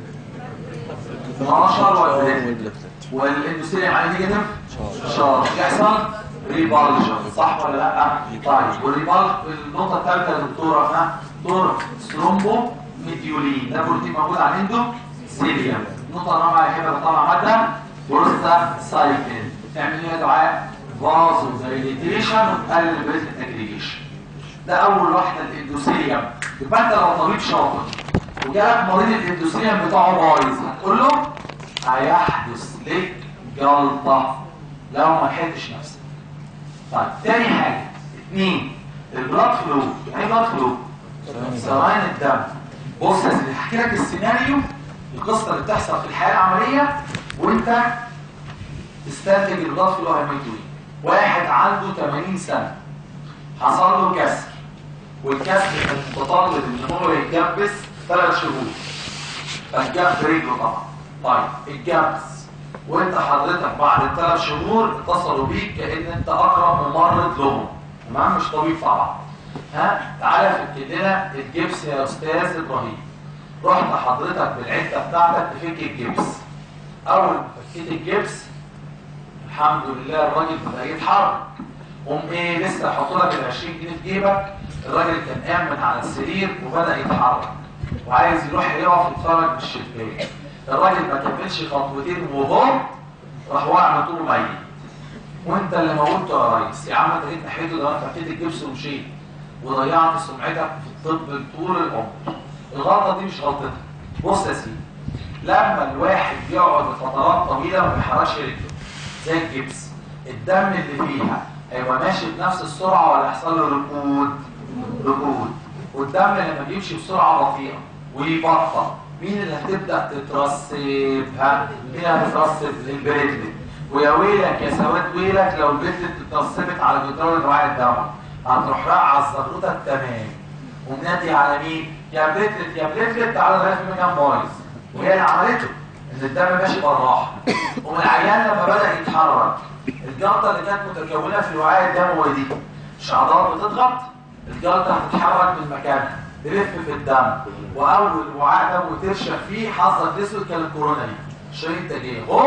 12 والاندوثيليوم عليه نيجاتيف شارج يحصل ريبالجن. صح ولا لا؟ طيب والريبالج النقطه الثالثه يا دكتوره دكتور ثرومبوميديولين. ده بروتين موجود على الاندوثيليوم. النقطه الرابعه يا هبه طبعا ماده بروستاسايكلين. تعمل ايه يا دعاء؟ فازو دايليتيشن وتقلل البليتلت اجريجيشن. ده اول واحده الاندوثيليوم. يبقى انت لو طبيب شاطر وجالك مريض الاندوثيليوم بتاعه بايظ هتقول له هيحدث لك جلطه لو ما لحقتش نفسك. طيب تاني حاجه 2 البلاد فلو. يعني ايه بلاد فلو؟ سرعان الدم. بص يا سيدي هحكي لك السيناريو القصه اللي بتحصل في الحياه العمليه وانت تستنتج البلاد فلو هيعمل ايه. واحد عنده 80 سنه حصل له كسر، والكسر كان متطلب ان هو يتجبس 3 شهور، فالجبس رجله طبعا. طيب الجبس وانت حضرتك بعد 3 شهور اتصلوا بيك كأن انت اقرب ممرض لهم، تمام؟ مش طبيب طبعا. تعالى فك لنا الجبس يا استاذ ابراهيم. رحت حضرتك بالعده بتاعتك تفك الجبس. اول ما فكيت الجبس الحمد لله الراجل بدا يتحرك. قوم ايه لسه حط لك ال 20 جنيه في جيبك، الراجل كان قاعد من على السرير وبدا يتحرك وعايز يروح يقف يتفرج من الشباك. الراجل ما كملش خطوتين وهو راح واقع من طوله ميت. وانت اللي موته يا ريس. يا عم انت جيت ناحيته ده انت فكيت الجبس ومشيت وضيعت سمعتك في الطب طول العمر. الغلطه دي مش غلطتك. بص يا سيدي، لما الواحد يقعد لفترات طويله ما بيحركش رجله زي الجبس، الدم اللي فيها هيبقى ماشي بنفس السرعه ولا يحصل له ركود؟ والدم لما بيمشي بسرعه بطيئه ويبطأ مين اللي هتبدا تترسب؟ مين اللي هتترسب؟ البليتلت. ويا ويلك يا سواد ويلك لو البليتلت اترسبت على جدران الرعايه الدم هتروح راقعه على الزغروطه التمام ومنادي على مين؟ يا بليتلت يا بليتلت تعالى لغايه في مكان بايظ. وهي اللي عملته ان الدم ماشي بالراحه. ومن العيان لما بدا يتحرك الجلطه اللي كانت متكونه في الوعاء الدموي دي مش عضلات بتضغط، الجلطه هتتحرك من مكانها تلف في الدم، واول وعاء دموي ترشح فيه حظك الاسود كان الكورونا دي. الشريط ده جه هو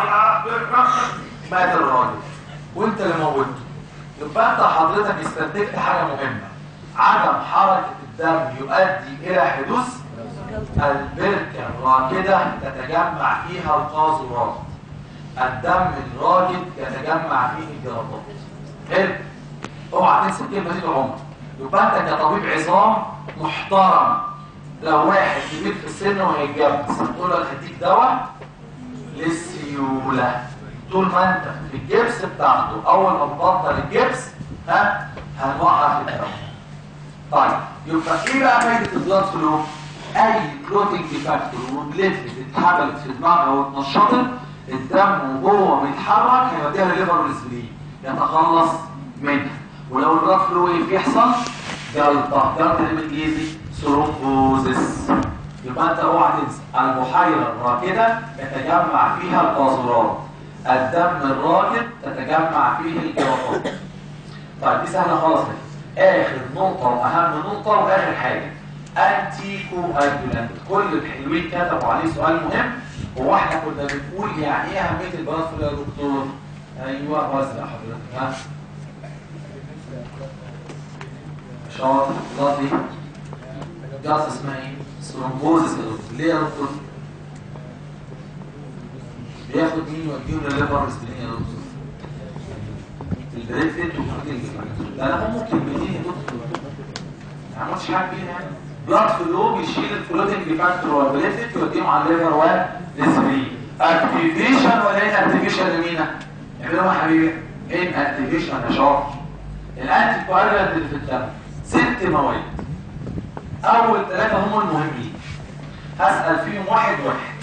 مات الراجل وانت اللي موته. يبقى انت حضرتك استنتجت حاجه مهمه، عدم حركه الدم يؤدي الى حدوث البركه الراكده تتجمع فيها القاذورات. الدم الراكد يتجمع فيه الجلطات. حلو؟ اوعى تنسى الكلمه دي طول عمرك. يبقى انت كطبيب عظام محترم لو واحد كبير في السن وهيتجبس هتقول له هديك دواء للسيوله. طول ما انت في الجبس بتاعته اول ما تبطل الجبس هنوقف الدواء. طيب يبقى ايه بقى فايده البلاد فلو؟ اي كلوتنج فاكتور وبليتلت اتحملت في دماغها واتنشطت الدم وهو بيتحرك هيوديها للليفر والسبلين يتخلص منها. ولو البلاد فلو يحصل جلطه بالانجليزي ثرومبوزيس. يبقى انت اوعى تنسى البحيره الراكده يتجمع فيها القاذورات، الدم الراكد تتجمع فيه الجلطات. طيب دي سهله خالص كده. اخر نقطه واهم نقطه واخر حاجه انتي كواجولانت. كل الحلوين كتبوا عليه سؤال مهم. هو احنا كنا بنقول يعني ايه اهميه البلاد فلو يا دكتور؟ ايوه وزع حضرتك شاطر. البلاد دي جاز اسمها ايه؟ ثرومبوزيس يا دكتور. ليه يا دكتور؟ بياخد مين يوديهم للليفر سبلين يا دكتور؟ البريد فيت وبروتين. ده انا ممكن منين يا دكتور؟ ما عملتش حاجه بيها يعني. بلاد فلو بيشيل الفلوتنج فاكتور والبريد فيت يوديهم على الليفر والسبلين. اكتيفيشن ولا ان اكتيفيشن لمينا؟ اعملوا يا حبيبي ان اكتيفيشن يا شاطر. الانتي كواجولانت اللي في الدم 6 مواد. اول 3 هم المهمين. هسأل فيهم واحد.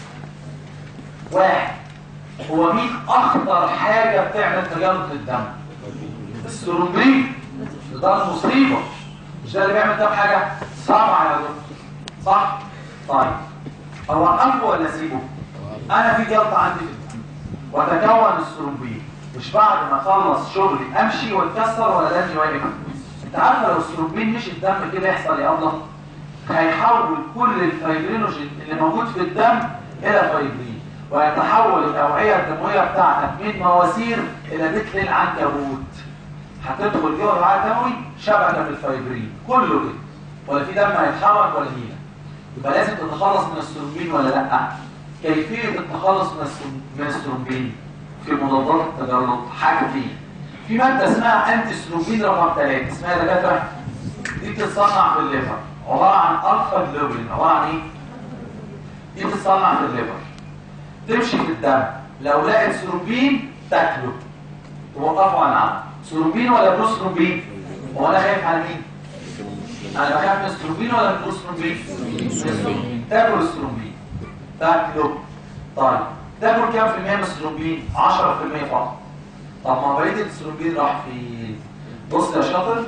هو مين اخطر حاجة بتعمل تجلط للدم؟ الثرومبين. ده المصيبة. مش ده اللي بيعمل دم حاجة صعبة يا دكتور صح؟ طيب اوقفه ولا اسيبه؟ انا في جلطة عندي في الدم وتكون الثرومبين، مش بعد ما اخلص شغلي امشي واتكسر ولا دمي واقف. انت عارفه لو الثرومبين مشي الدم كده يحصل يا الله؟ هيحول كل الفيبرينوجين اللي موجود في الدم الى فيبرين، ويتحول الاوعيه الدمويه بتاعتك من مواسير الى مثل العنكبوت. هتدخل جوه الوعاء الدموي شبكه بالفيبرين كله كده، ولا في دم هيتحرك ولا هيله. يبقى لازم تتخلص من الثرومبين ولا لا؟ كيفيه التخلص من الثرومبين في مضادات التجلط حاجتين. في ماده اسمها انتي ثرومبين رقم 3 اسمها يا دكاتره، دي بتتصنع في الليفر، عباره عن الفا جلوبين. عباره عن ايه؟ دي بتتصنع في الليفر، تمشي في الدم، لو لقت ثرومبين تاكله توقفوا عن عمل. ثرومبين ولا بلو ثرومبين؟ هو انا خايف على مين؟ انا بخاف من الثرومبين ولا من بلو ثرومبين؟ تاكل الثرومبين تاكله. طيب تاكل كام في المية من الثرومبين؟ 10% فقط. طب ما بقيه الثرومبين راح فين؟ بص يا شاطر،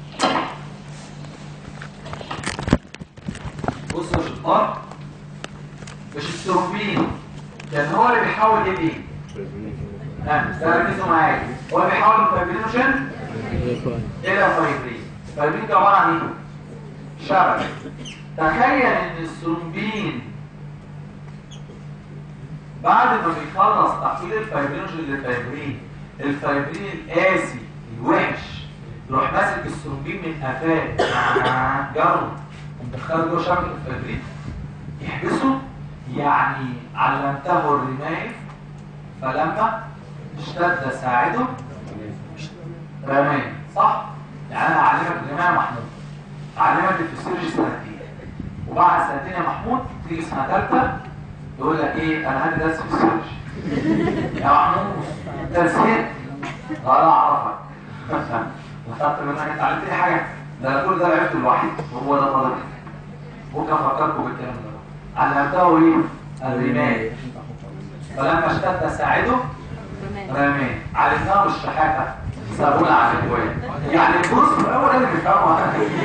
بص يا شطار، مش الثرومبين كان هو اللي بيحول ايه؟ ده ركزوا معايا، هو اللي بيحول الفيبرينوجين الى فيبرين. الفيبرين ده عباره عن ايه؟ شبكه. تخيل ان الثرومبين بعد ما بيخلص تحويل الفيبرينوجين لفيبرين، الفيبرين القاسي الوحش يروح ماسك الثرومبين من قفاه جرب ومدخله جوه شبكه الفيبرين يحبسه. يعني علمته الرماية فلما اشتد ساعده رماية صح؟ يعني انا اعلمك الرماية محمود، اعلمك الفسيولوجي سنتين، وبعد سنتين يا محمود تيجي سنه ثالثه يقول لك ايه؟ انا هدي درس فسيولوجي يا محمود انت نسيت؟ لا اعرفك وخدت منك انت علمتني حاجه؟ ده انا كل ده عرفته لوحدي، وهو ده طالب. ممكن افكركم بالكلام ده. علمته ايه؟ الرماية فلما اشتد ساعده رماية. علمناه بالشحاتة سابونا على الجوال. يعني الجزء الاول اللي بيفهموا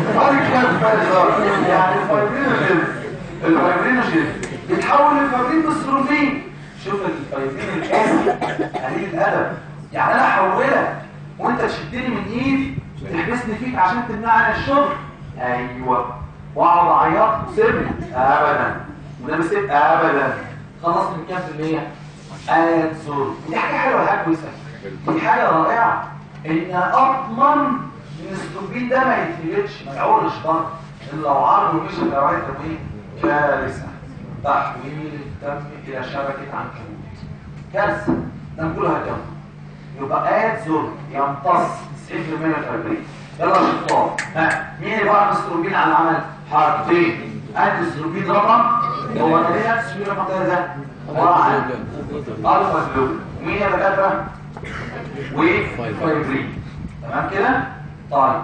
يعني الفيبرينوجين بيتحول للفيبرين بالثرومبين. شوف الفيبرين القاسي قليل الادب، يعني انا احولك وانت تشدني من ايدي تحبسني فيك عشان تمنعني عن الشغل. ايوه، واقعد اعيط وسيبني ابدا، وده مش ابدا. خلصت من كام في المية؟ انزل. دي حاجه حلوه ولا حاجه كويسه؟ دي حاجه رائعه ان اضمن ان الثرومبين ده ما يتفلتش ما يعورش ضغط، لان لو عرض ومشي في الاوعيه الدمويه كارثه. تحويل الدم الى شبكه عنكبوت كارثه. الدم كله هيتجمع. يبقى انزل يمتص 90% من الفيبرين. يلا يا شطار، مين اللي بقى الثرومبين على العمل؟ حاجتين. ادي الثرومبين رقم هو تقريبا الثرومبين رقم 3 ده عباره عن الفا جلوبين. مين يا دكاتره؟ وفيبرين. تمام كده؟ طيب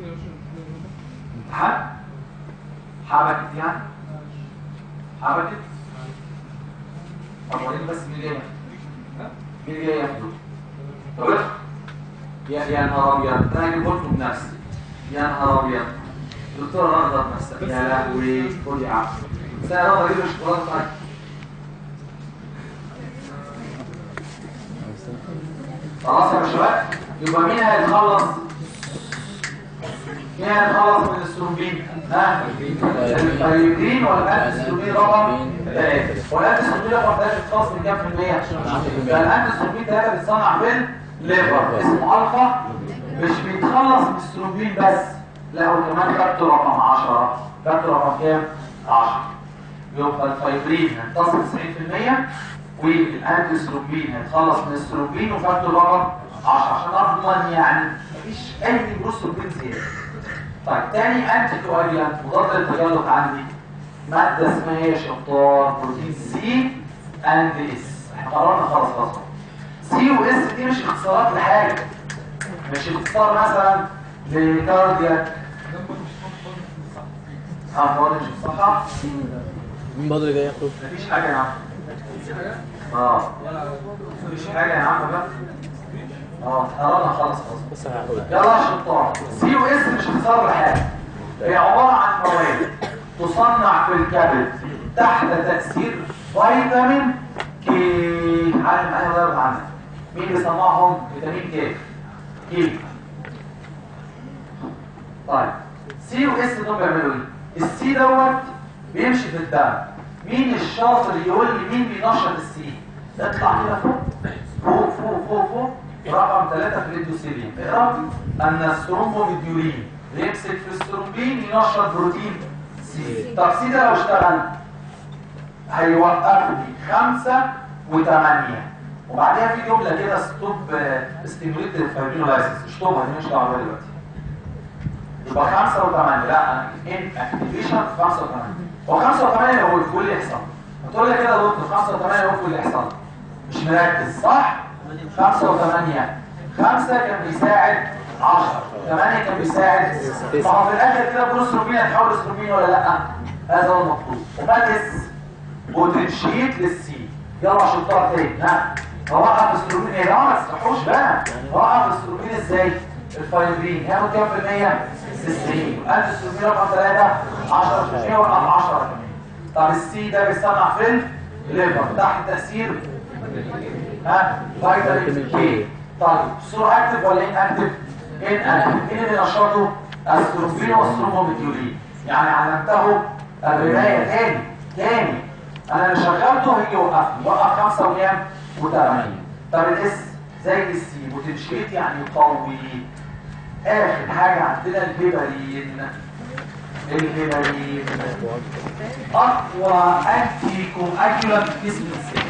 امتحان حبكت يعني حبكت. طب وريني بس مين جاي؟ مين جاي ياخده؟ طب يا نهار ابيض، انا هجيب لكم بنفسي. يا نهار ابيض، دكتور رغد نفسك. يا لهوي، خد يا عم سنه رغد اجيب الشوكولاته بتاعتي. خلاص يا شباب، يبقى مين هيتخلص؟ مين هيتخلص من الثرومبين؟ الفيبرين ولا الثرومبين رقم 3؟ ولا الثرومبين رقم 3 بتخلص من كام في المية؟ فالان الثرومبين 3 بيتصنع بالليفر اسمه الفا، مش بيتخلص من الثرومبين بس، لا هو كمان خدته رقم 10. خدته رقم كام؟ 10. يبقى الفيبرين هيمتص 90% والانتي سترومبين هيتخلص من السترومبين وفاكتور رقم 10 عشان اضمن يعني مفيش اي بروسترومبين زياده. طيب تاني انتي كواجيلانت مضاد للتجلط عندي ماده اسمها ايه يا شطار؟ بروتين سي اند اس. احنا قررنا خلاص سي واس دي مش اختصارات لحاجه، مش اختصار مثلا لكاردياك فاضي مش الصحه. مين بدري جاي ياخد؟ مفيش حاجه يا عم. مفيش حاجه يا عم بقى. قررنا خلاص. بس هاخد يلا يا شطار. سي واس مش اختصار لحاجه، هي عباره عن مواد تصنع في الكبد تحت تاثير فيتامين كي. عارف معايا ولا لا عنك؟ مين بيصنعهم؟ فيتامين كي. طيب سي واس دول بيعملوا ايه؟ السي دوت بيمشي في الدم. مين الشاطر يقول لي مين بينشط السي؟ اطلع كده فوق رقم 3 في الاندوثيليوم. اقرا ان الثرومبوميديولين بيمسك في الثرومبين ينشط بروتين سي. طب سي ده لو اشتغل هيوقف لي 5 و8 وبعدها في جمله كده ستوب ستيموليتد فايبرينولايسيس. اشطبها دي مش دعوه بيها دلوقتي. يبقى 5 و8 لا ان اكتيفيشن 5 و8. هو 5 و8 هو في اللي يحصل. هتقول لي كده يا دكتور 5 و8 هو في اللي يحصل. مش مركز صح؟ 5 و8 5 كان بيساعد 10 8 كان بيساعد. فهو في الاخر كده بروسترومبين هتحول لسترومبين ولا لا؟ هذا هو المطلوب. وبدس بوتنشيت للسي. يلا شطار تاني. ها هوقف السترومبين ايه؟ لا ما تستحوش بقى. هوقف السترومبين ازاي؟ الفايبرين هياخد كام في المية؟ 90. والانتي سترومبين رقم 3 10% وقف 10 كمان. طب السي ده بيصنع في الليفر تحت تاثير فيتامين كي. طيب سور اكتف ولا ان اكتف؟ ان اكتف. مين اللي نشطه؟ السترومبين والثرومبوميديولين. يعني علمته الرمايه تاني انا اللي شغلته هيجي يوقفني. وقف 5 وكام؟ و8. طب الاس زي السي بوتنشيت يعني يقوي. اخر حاجه عندنا الهيبرين. اقوى انتي كواجولانت في جسم الانسان.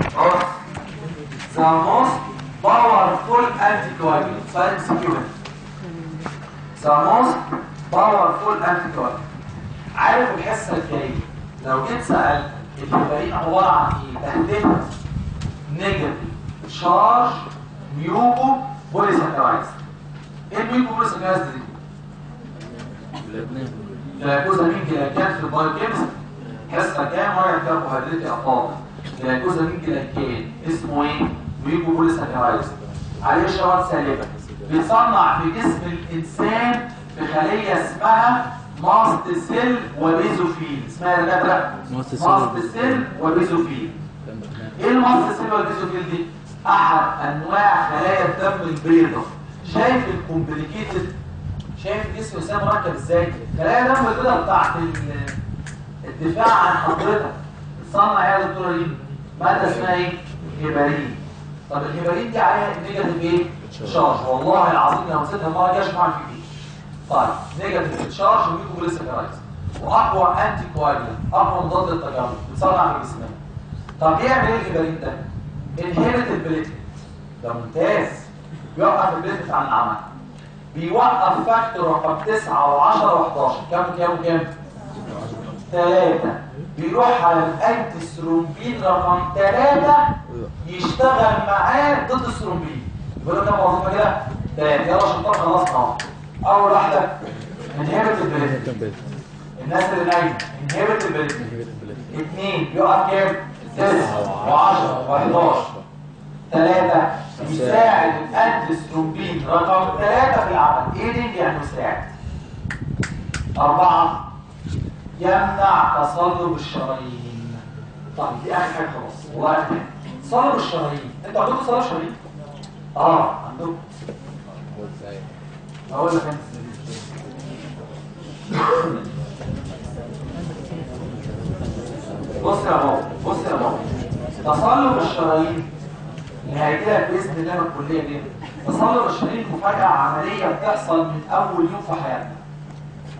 the most powerful anticoagulant. Science security. the most powerful anticoagulant. عارف الحصه الجايه لو جيت سألت الهيبرين عباره عن ايه؟ تهدئه نيجاتيف شارج ميوكو بوليساكرايز. ايه الميوكو بوليساكرايز دي؟ جلايكوزامين جلايكان في البايوكيمستري. حصه كام مره كربوهيدرات يا فاضل؟ جلايكوزامين جلايكان اسمه ايه؟ ميوكو بوليساكرايز. عليه اشارات سالبه. بيصنع في جسم الانسان في خليه اسمها ماست سيل وبيزوفيل. اسمها يا دكاتره؟ ماست سيل وبيزوفيل. ايه الماست سيل والبيزوفيل دي؟ احد انواع خلايا الدم البيضاء. شايف الكومبليكيتد؟ شايف جسم الانسان مركب ازاي؟ خلايا الدم البيضاء بتاعت الدفاع عن حضرتك بتصنع ايه يا دكتوره ريم؟ ماده اسمها ايه؟ هيبرين. طب الهيبرين دي عليها نيجاتيف ايه؟ شارج. والله العظيم لو نسيتها المره الجايه مش هعمل فيك ايه. طيب نيجاتيف شارج وميكو بوليساكرايز واقوى انتي كواجولانت، اقوى مضاد للتجلط بتصنع في جسمنا. طب يعمل ايه الهيبرين ده؟ انهبت البليتلت. ده ممتاز. بيوقف البليتلت عن العمل. بيوقف فاكتور رقم 9 و10 و11. كام؟ 3. بيروح على الانتي سترومبين رقم 3 يشتغل معاه ضد السترومبين. يقول له كام وظيفه كده؟ 3. يلا شطار خلصنا اهو. اول واحده انهبت البليتلت. الناس اللي نايمه انهبت البليتلت. 2 بيوقف كام؟ 9 و10 و11. 3 يساعد الانتي سترومبين رقم 3 في العمل. ايدنج يعني مساعد. 4 يمنع تصلب الشرايين. طيب دي اخر حاجه خلاص. والله اخر حاجه تصلب الشرايين. انتوا عندكم تصلب شرايين؟ عندكم. اقول لك انت بص يا بابا تصلب الشرايين اللي هيجيلك باذن الله من الكليه دي. تصلب الشرايين مفاجاه عمليه بتحصل من اول يوم في حياتنا.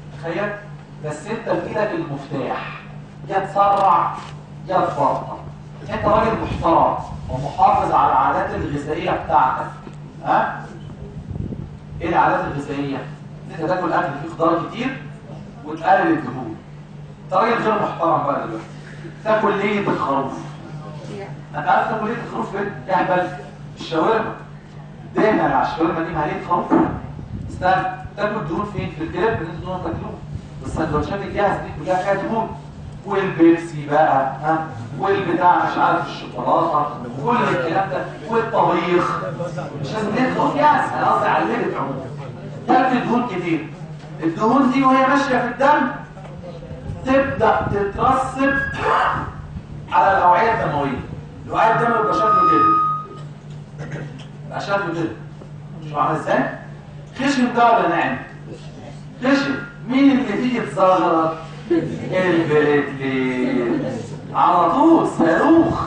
تخيل بس انت في ايدك المفتاح، يا تسرع يا تبطئ. انت راجل محترم ومحافظ على العادات الغذائيه بتاعتك. ها؟ ايه العادات الغذائيه؟ انت تاكل اكل فيه خضار كتير وتقلل الدهون. انت راجل غير محترم بقى دلوقتي. تاكل ليه الخروف؟ انت عارف تاكل ليه الخروف فين؟ اهبل الشاورما. دهنا على الشاورما دي ماليه خروف. استنى، تاكل دهون فين؟ في الكريب اللي انتوا تاكلوه. السندوتشات الجاهزه دي كلها فيها دهون. والبيبسي بقى، ها؟ والبتاع مش عارف الشوكولاته وكل الكلام ده والطبيخ. مش لازم ليه دهون جاهزه، انا قصدي على الليل عموما. تاكل دهون كتير. الدهون دي وهي ماشيه في الدم تبدا تترسب على الاوعيه الدمويه. الاوعيه الدمويه بيبقى شكله كده. بيبقى شكله كده. شوف عامل ازاي؟ خشن ده ولا ناعم؟ خشن. مين اللي تيجي تزغرط؟ البليتلين على طول صاروخ.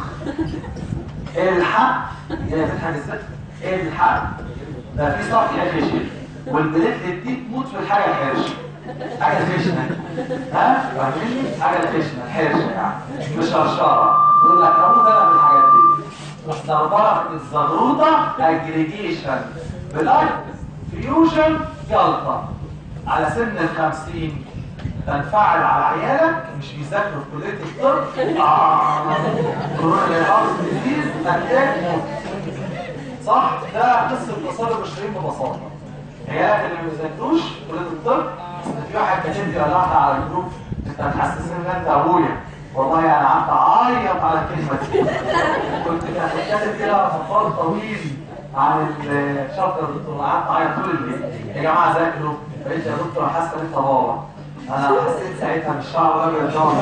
الحق يا تضحك ازاي؟ الحق ده في سطح خشن والبليتلين دي تموت في الحاجه الحرشه. حاجه خشنه. ها؟ فاهمين؟ حاجه خشنه الحرشه يعني مش شرشره. يقول لك اموت انا في الحاجات دي. تروح ضربها في الزغروطه اجريجيشن بلاك فيوجن جلطه على سن ال50 تنفعل على عيالك مش بيذاكروا في كليه الطب. كورونا الهارت ديزيز اتاك صح؟ ده قصه تصلب الشرايين ببساطه. عيالك اللي ما بيذاكروش في كليه الطب، في واحد كاتب لي ولا واحده على الجروب انت هتحسس ان انت ابويا. والله انا قعدت اعيط على الكلمه دي. كنت كاتب كده مقال طويل عن الشابتر الدكتور، قعدت اعيط طول الليل. يا جماعه ذاكروا. بقيت يا دكتور حاسه ان انت بابا. انا حسيت ساعتها بالشعر الابيض ده.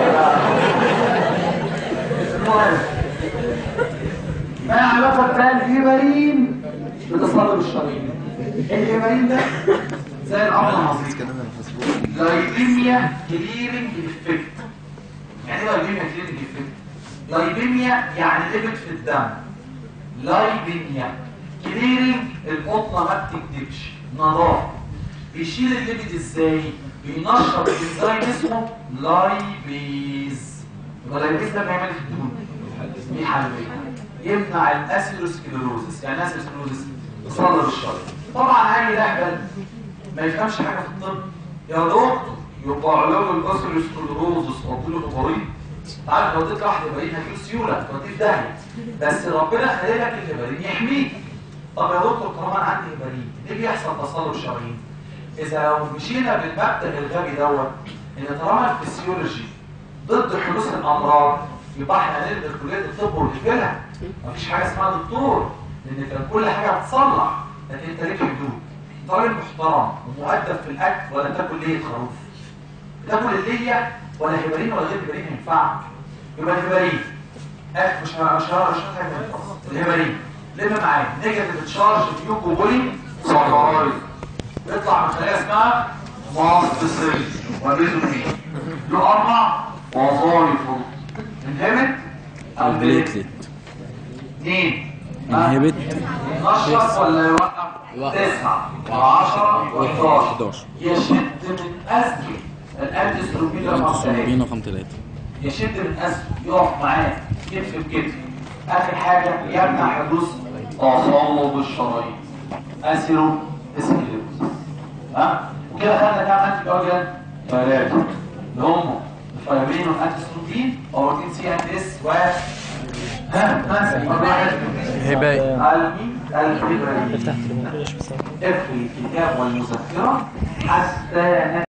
المهم ما علاقه بقى الهيبرين بتصلب الشرايين؟ الهيبرين ده زي الامر النظيف. لايبيميا كليرنج افكت. يعني ايه لايبيميا كليرنج افكت؟ لايبيميا يعني ليبت في الدم. لايبيميا كليرنج القطنه ما بتكدبش، نظافه. بيشيل الليبيد ازاي؟ بينشط انزيم اسمه لايبيز. اللايبيز ده بيعمل في الدهون بيحلل، يمنع الاسيروسكليروزس. يعني اسيروسكليروزس تصلب الشرايين. طبعا اي لهبل ما يفهمش حاجه في الطب يا دكتور يبقى علاج الاسيروسكليروزس قتله مريض. تعرف لو اديت واحد هيبرين هتجيله سيوله توديه في داهيه، بس ربنا خلق لك الهيبرين يحميك. طب يا دكتور طالما انا عندي هيبرين ليه بيحصل تصلب الشرايين؟ اذا لو مشينا بالمبدا الغبي دوت ان طالما الفسيولوجي ضد حدوث الامراض يبقى احنا هنلغي كليه الطب ونقفلها. مفيش حاجه اسمها دكتور، لان كان كل حاجه هتصلح. لكن انت ليك حدود. انت راجل محترم ومؤدب في الاكل ولا تاكل ليه خروف؟ تاكل الليه ولا هيبرين ولا غير هيبرين هينفعك؟ يبقى الهيبرين مش حاجه الهيبرين لم معايا نيجاتيف تشارج فيوكو بولي ساكرايد يطلع من خلايا اسمها ماست سيل وبيزوفين. له 4 وظائف: انهبت البليتلت. 2 انهبت ينشط ولا يوقف؟ 9 و10 و11 يشد من أزمة الأنتستروبين رقم 3 يشد من أزمة يقف معاه كتف بكتف. آخر حاجة يمنع حدوث تصلب الشرايين أسيرو اسكليروز. وكده خدنا كام أنتي أورجان؟ 3 اللي هم الفيامين والأنتستروبين وبروتين سي أند اس و هباي الهباي. اقفل الكتاب والمذكرة حتى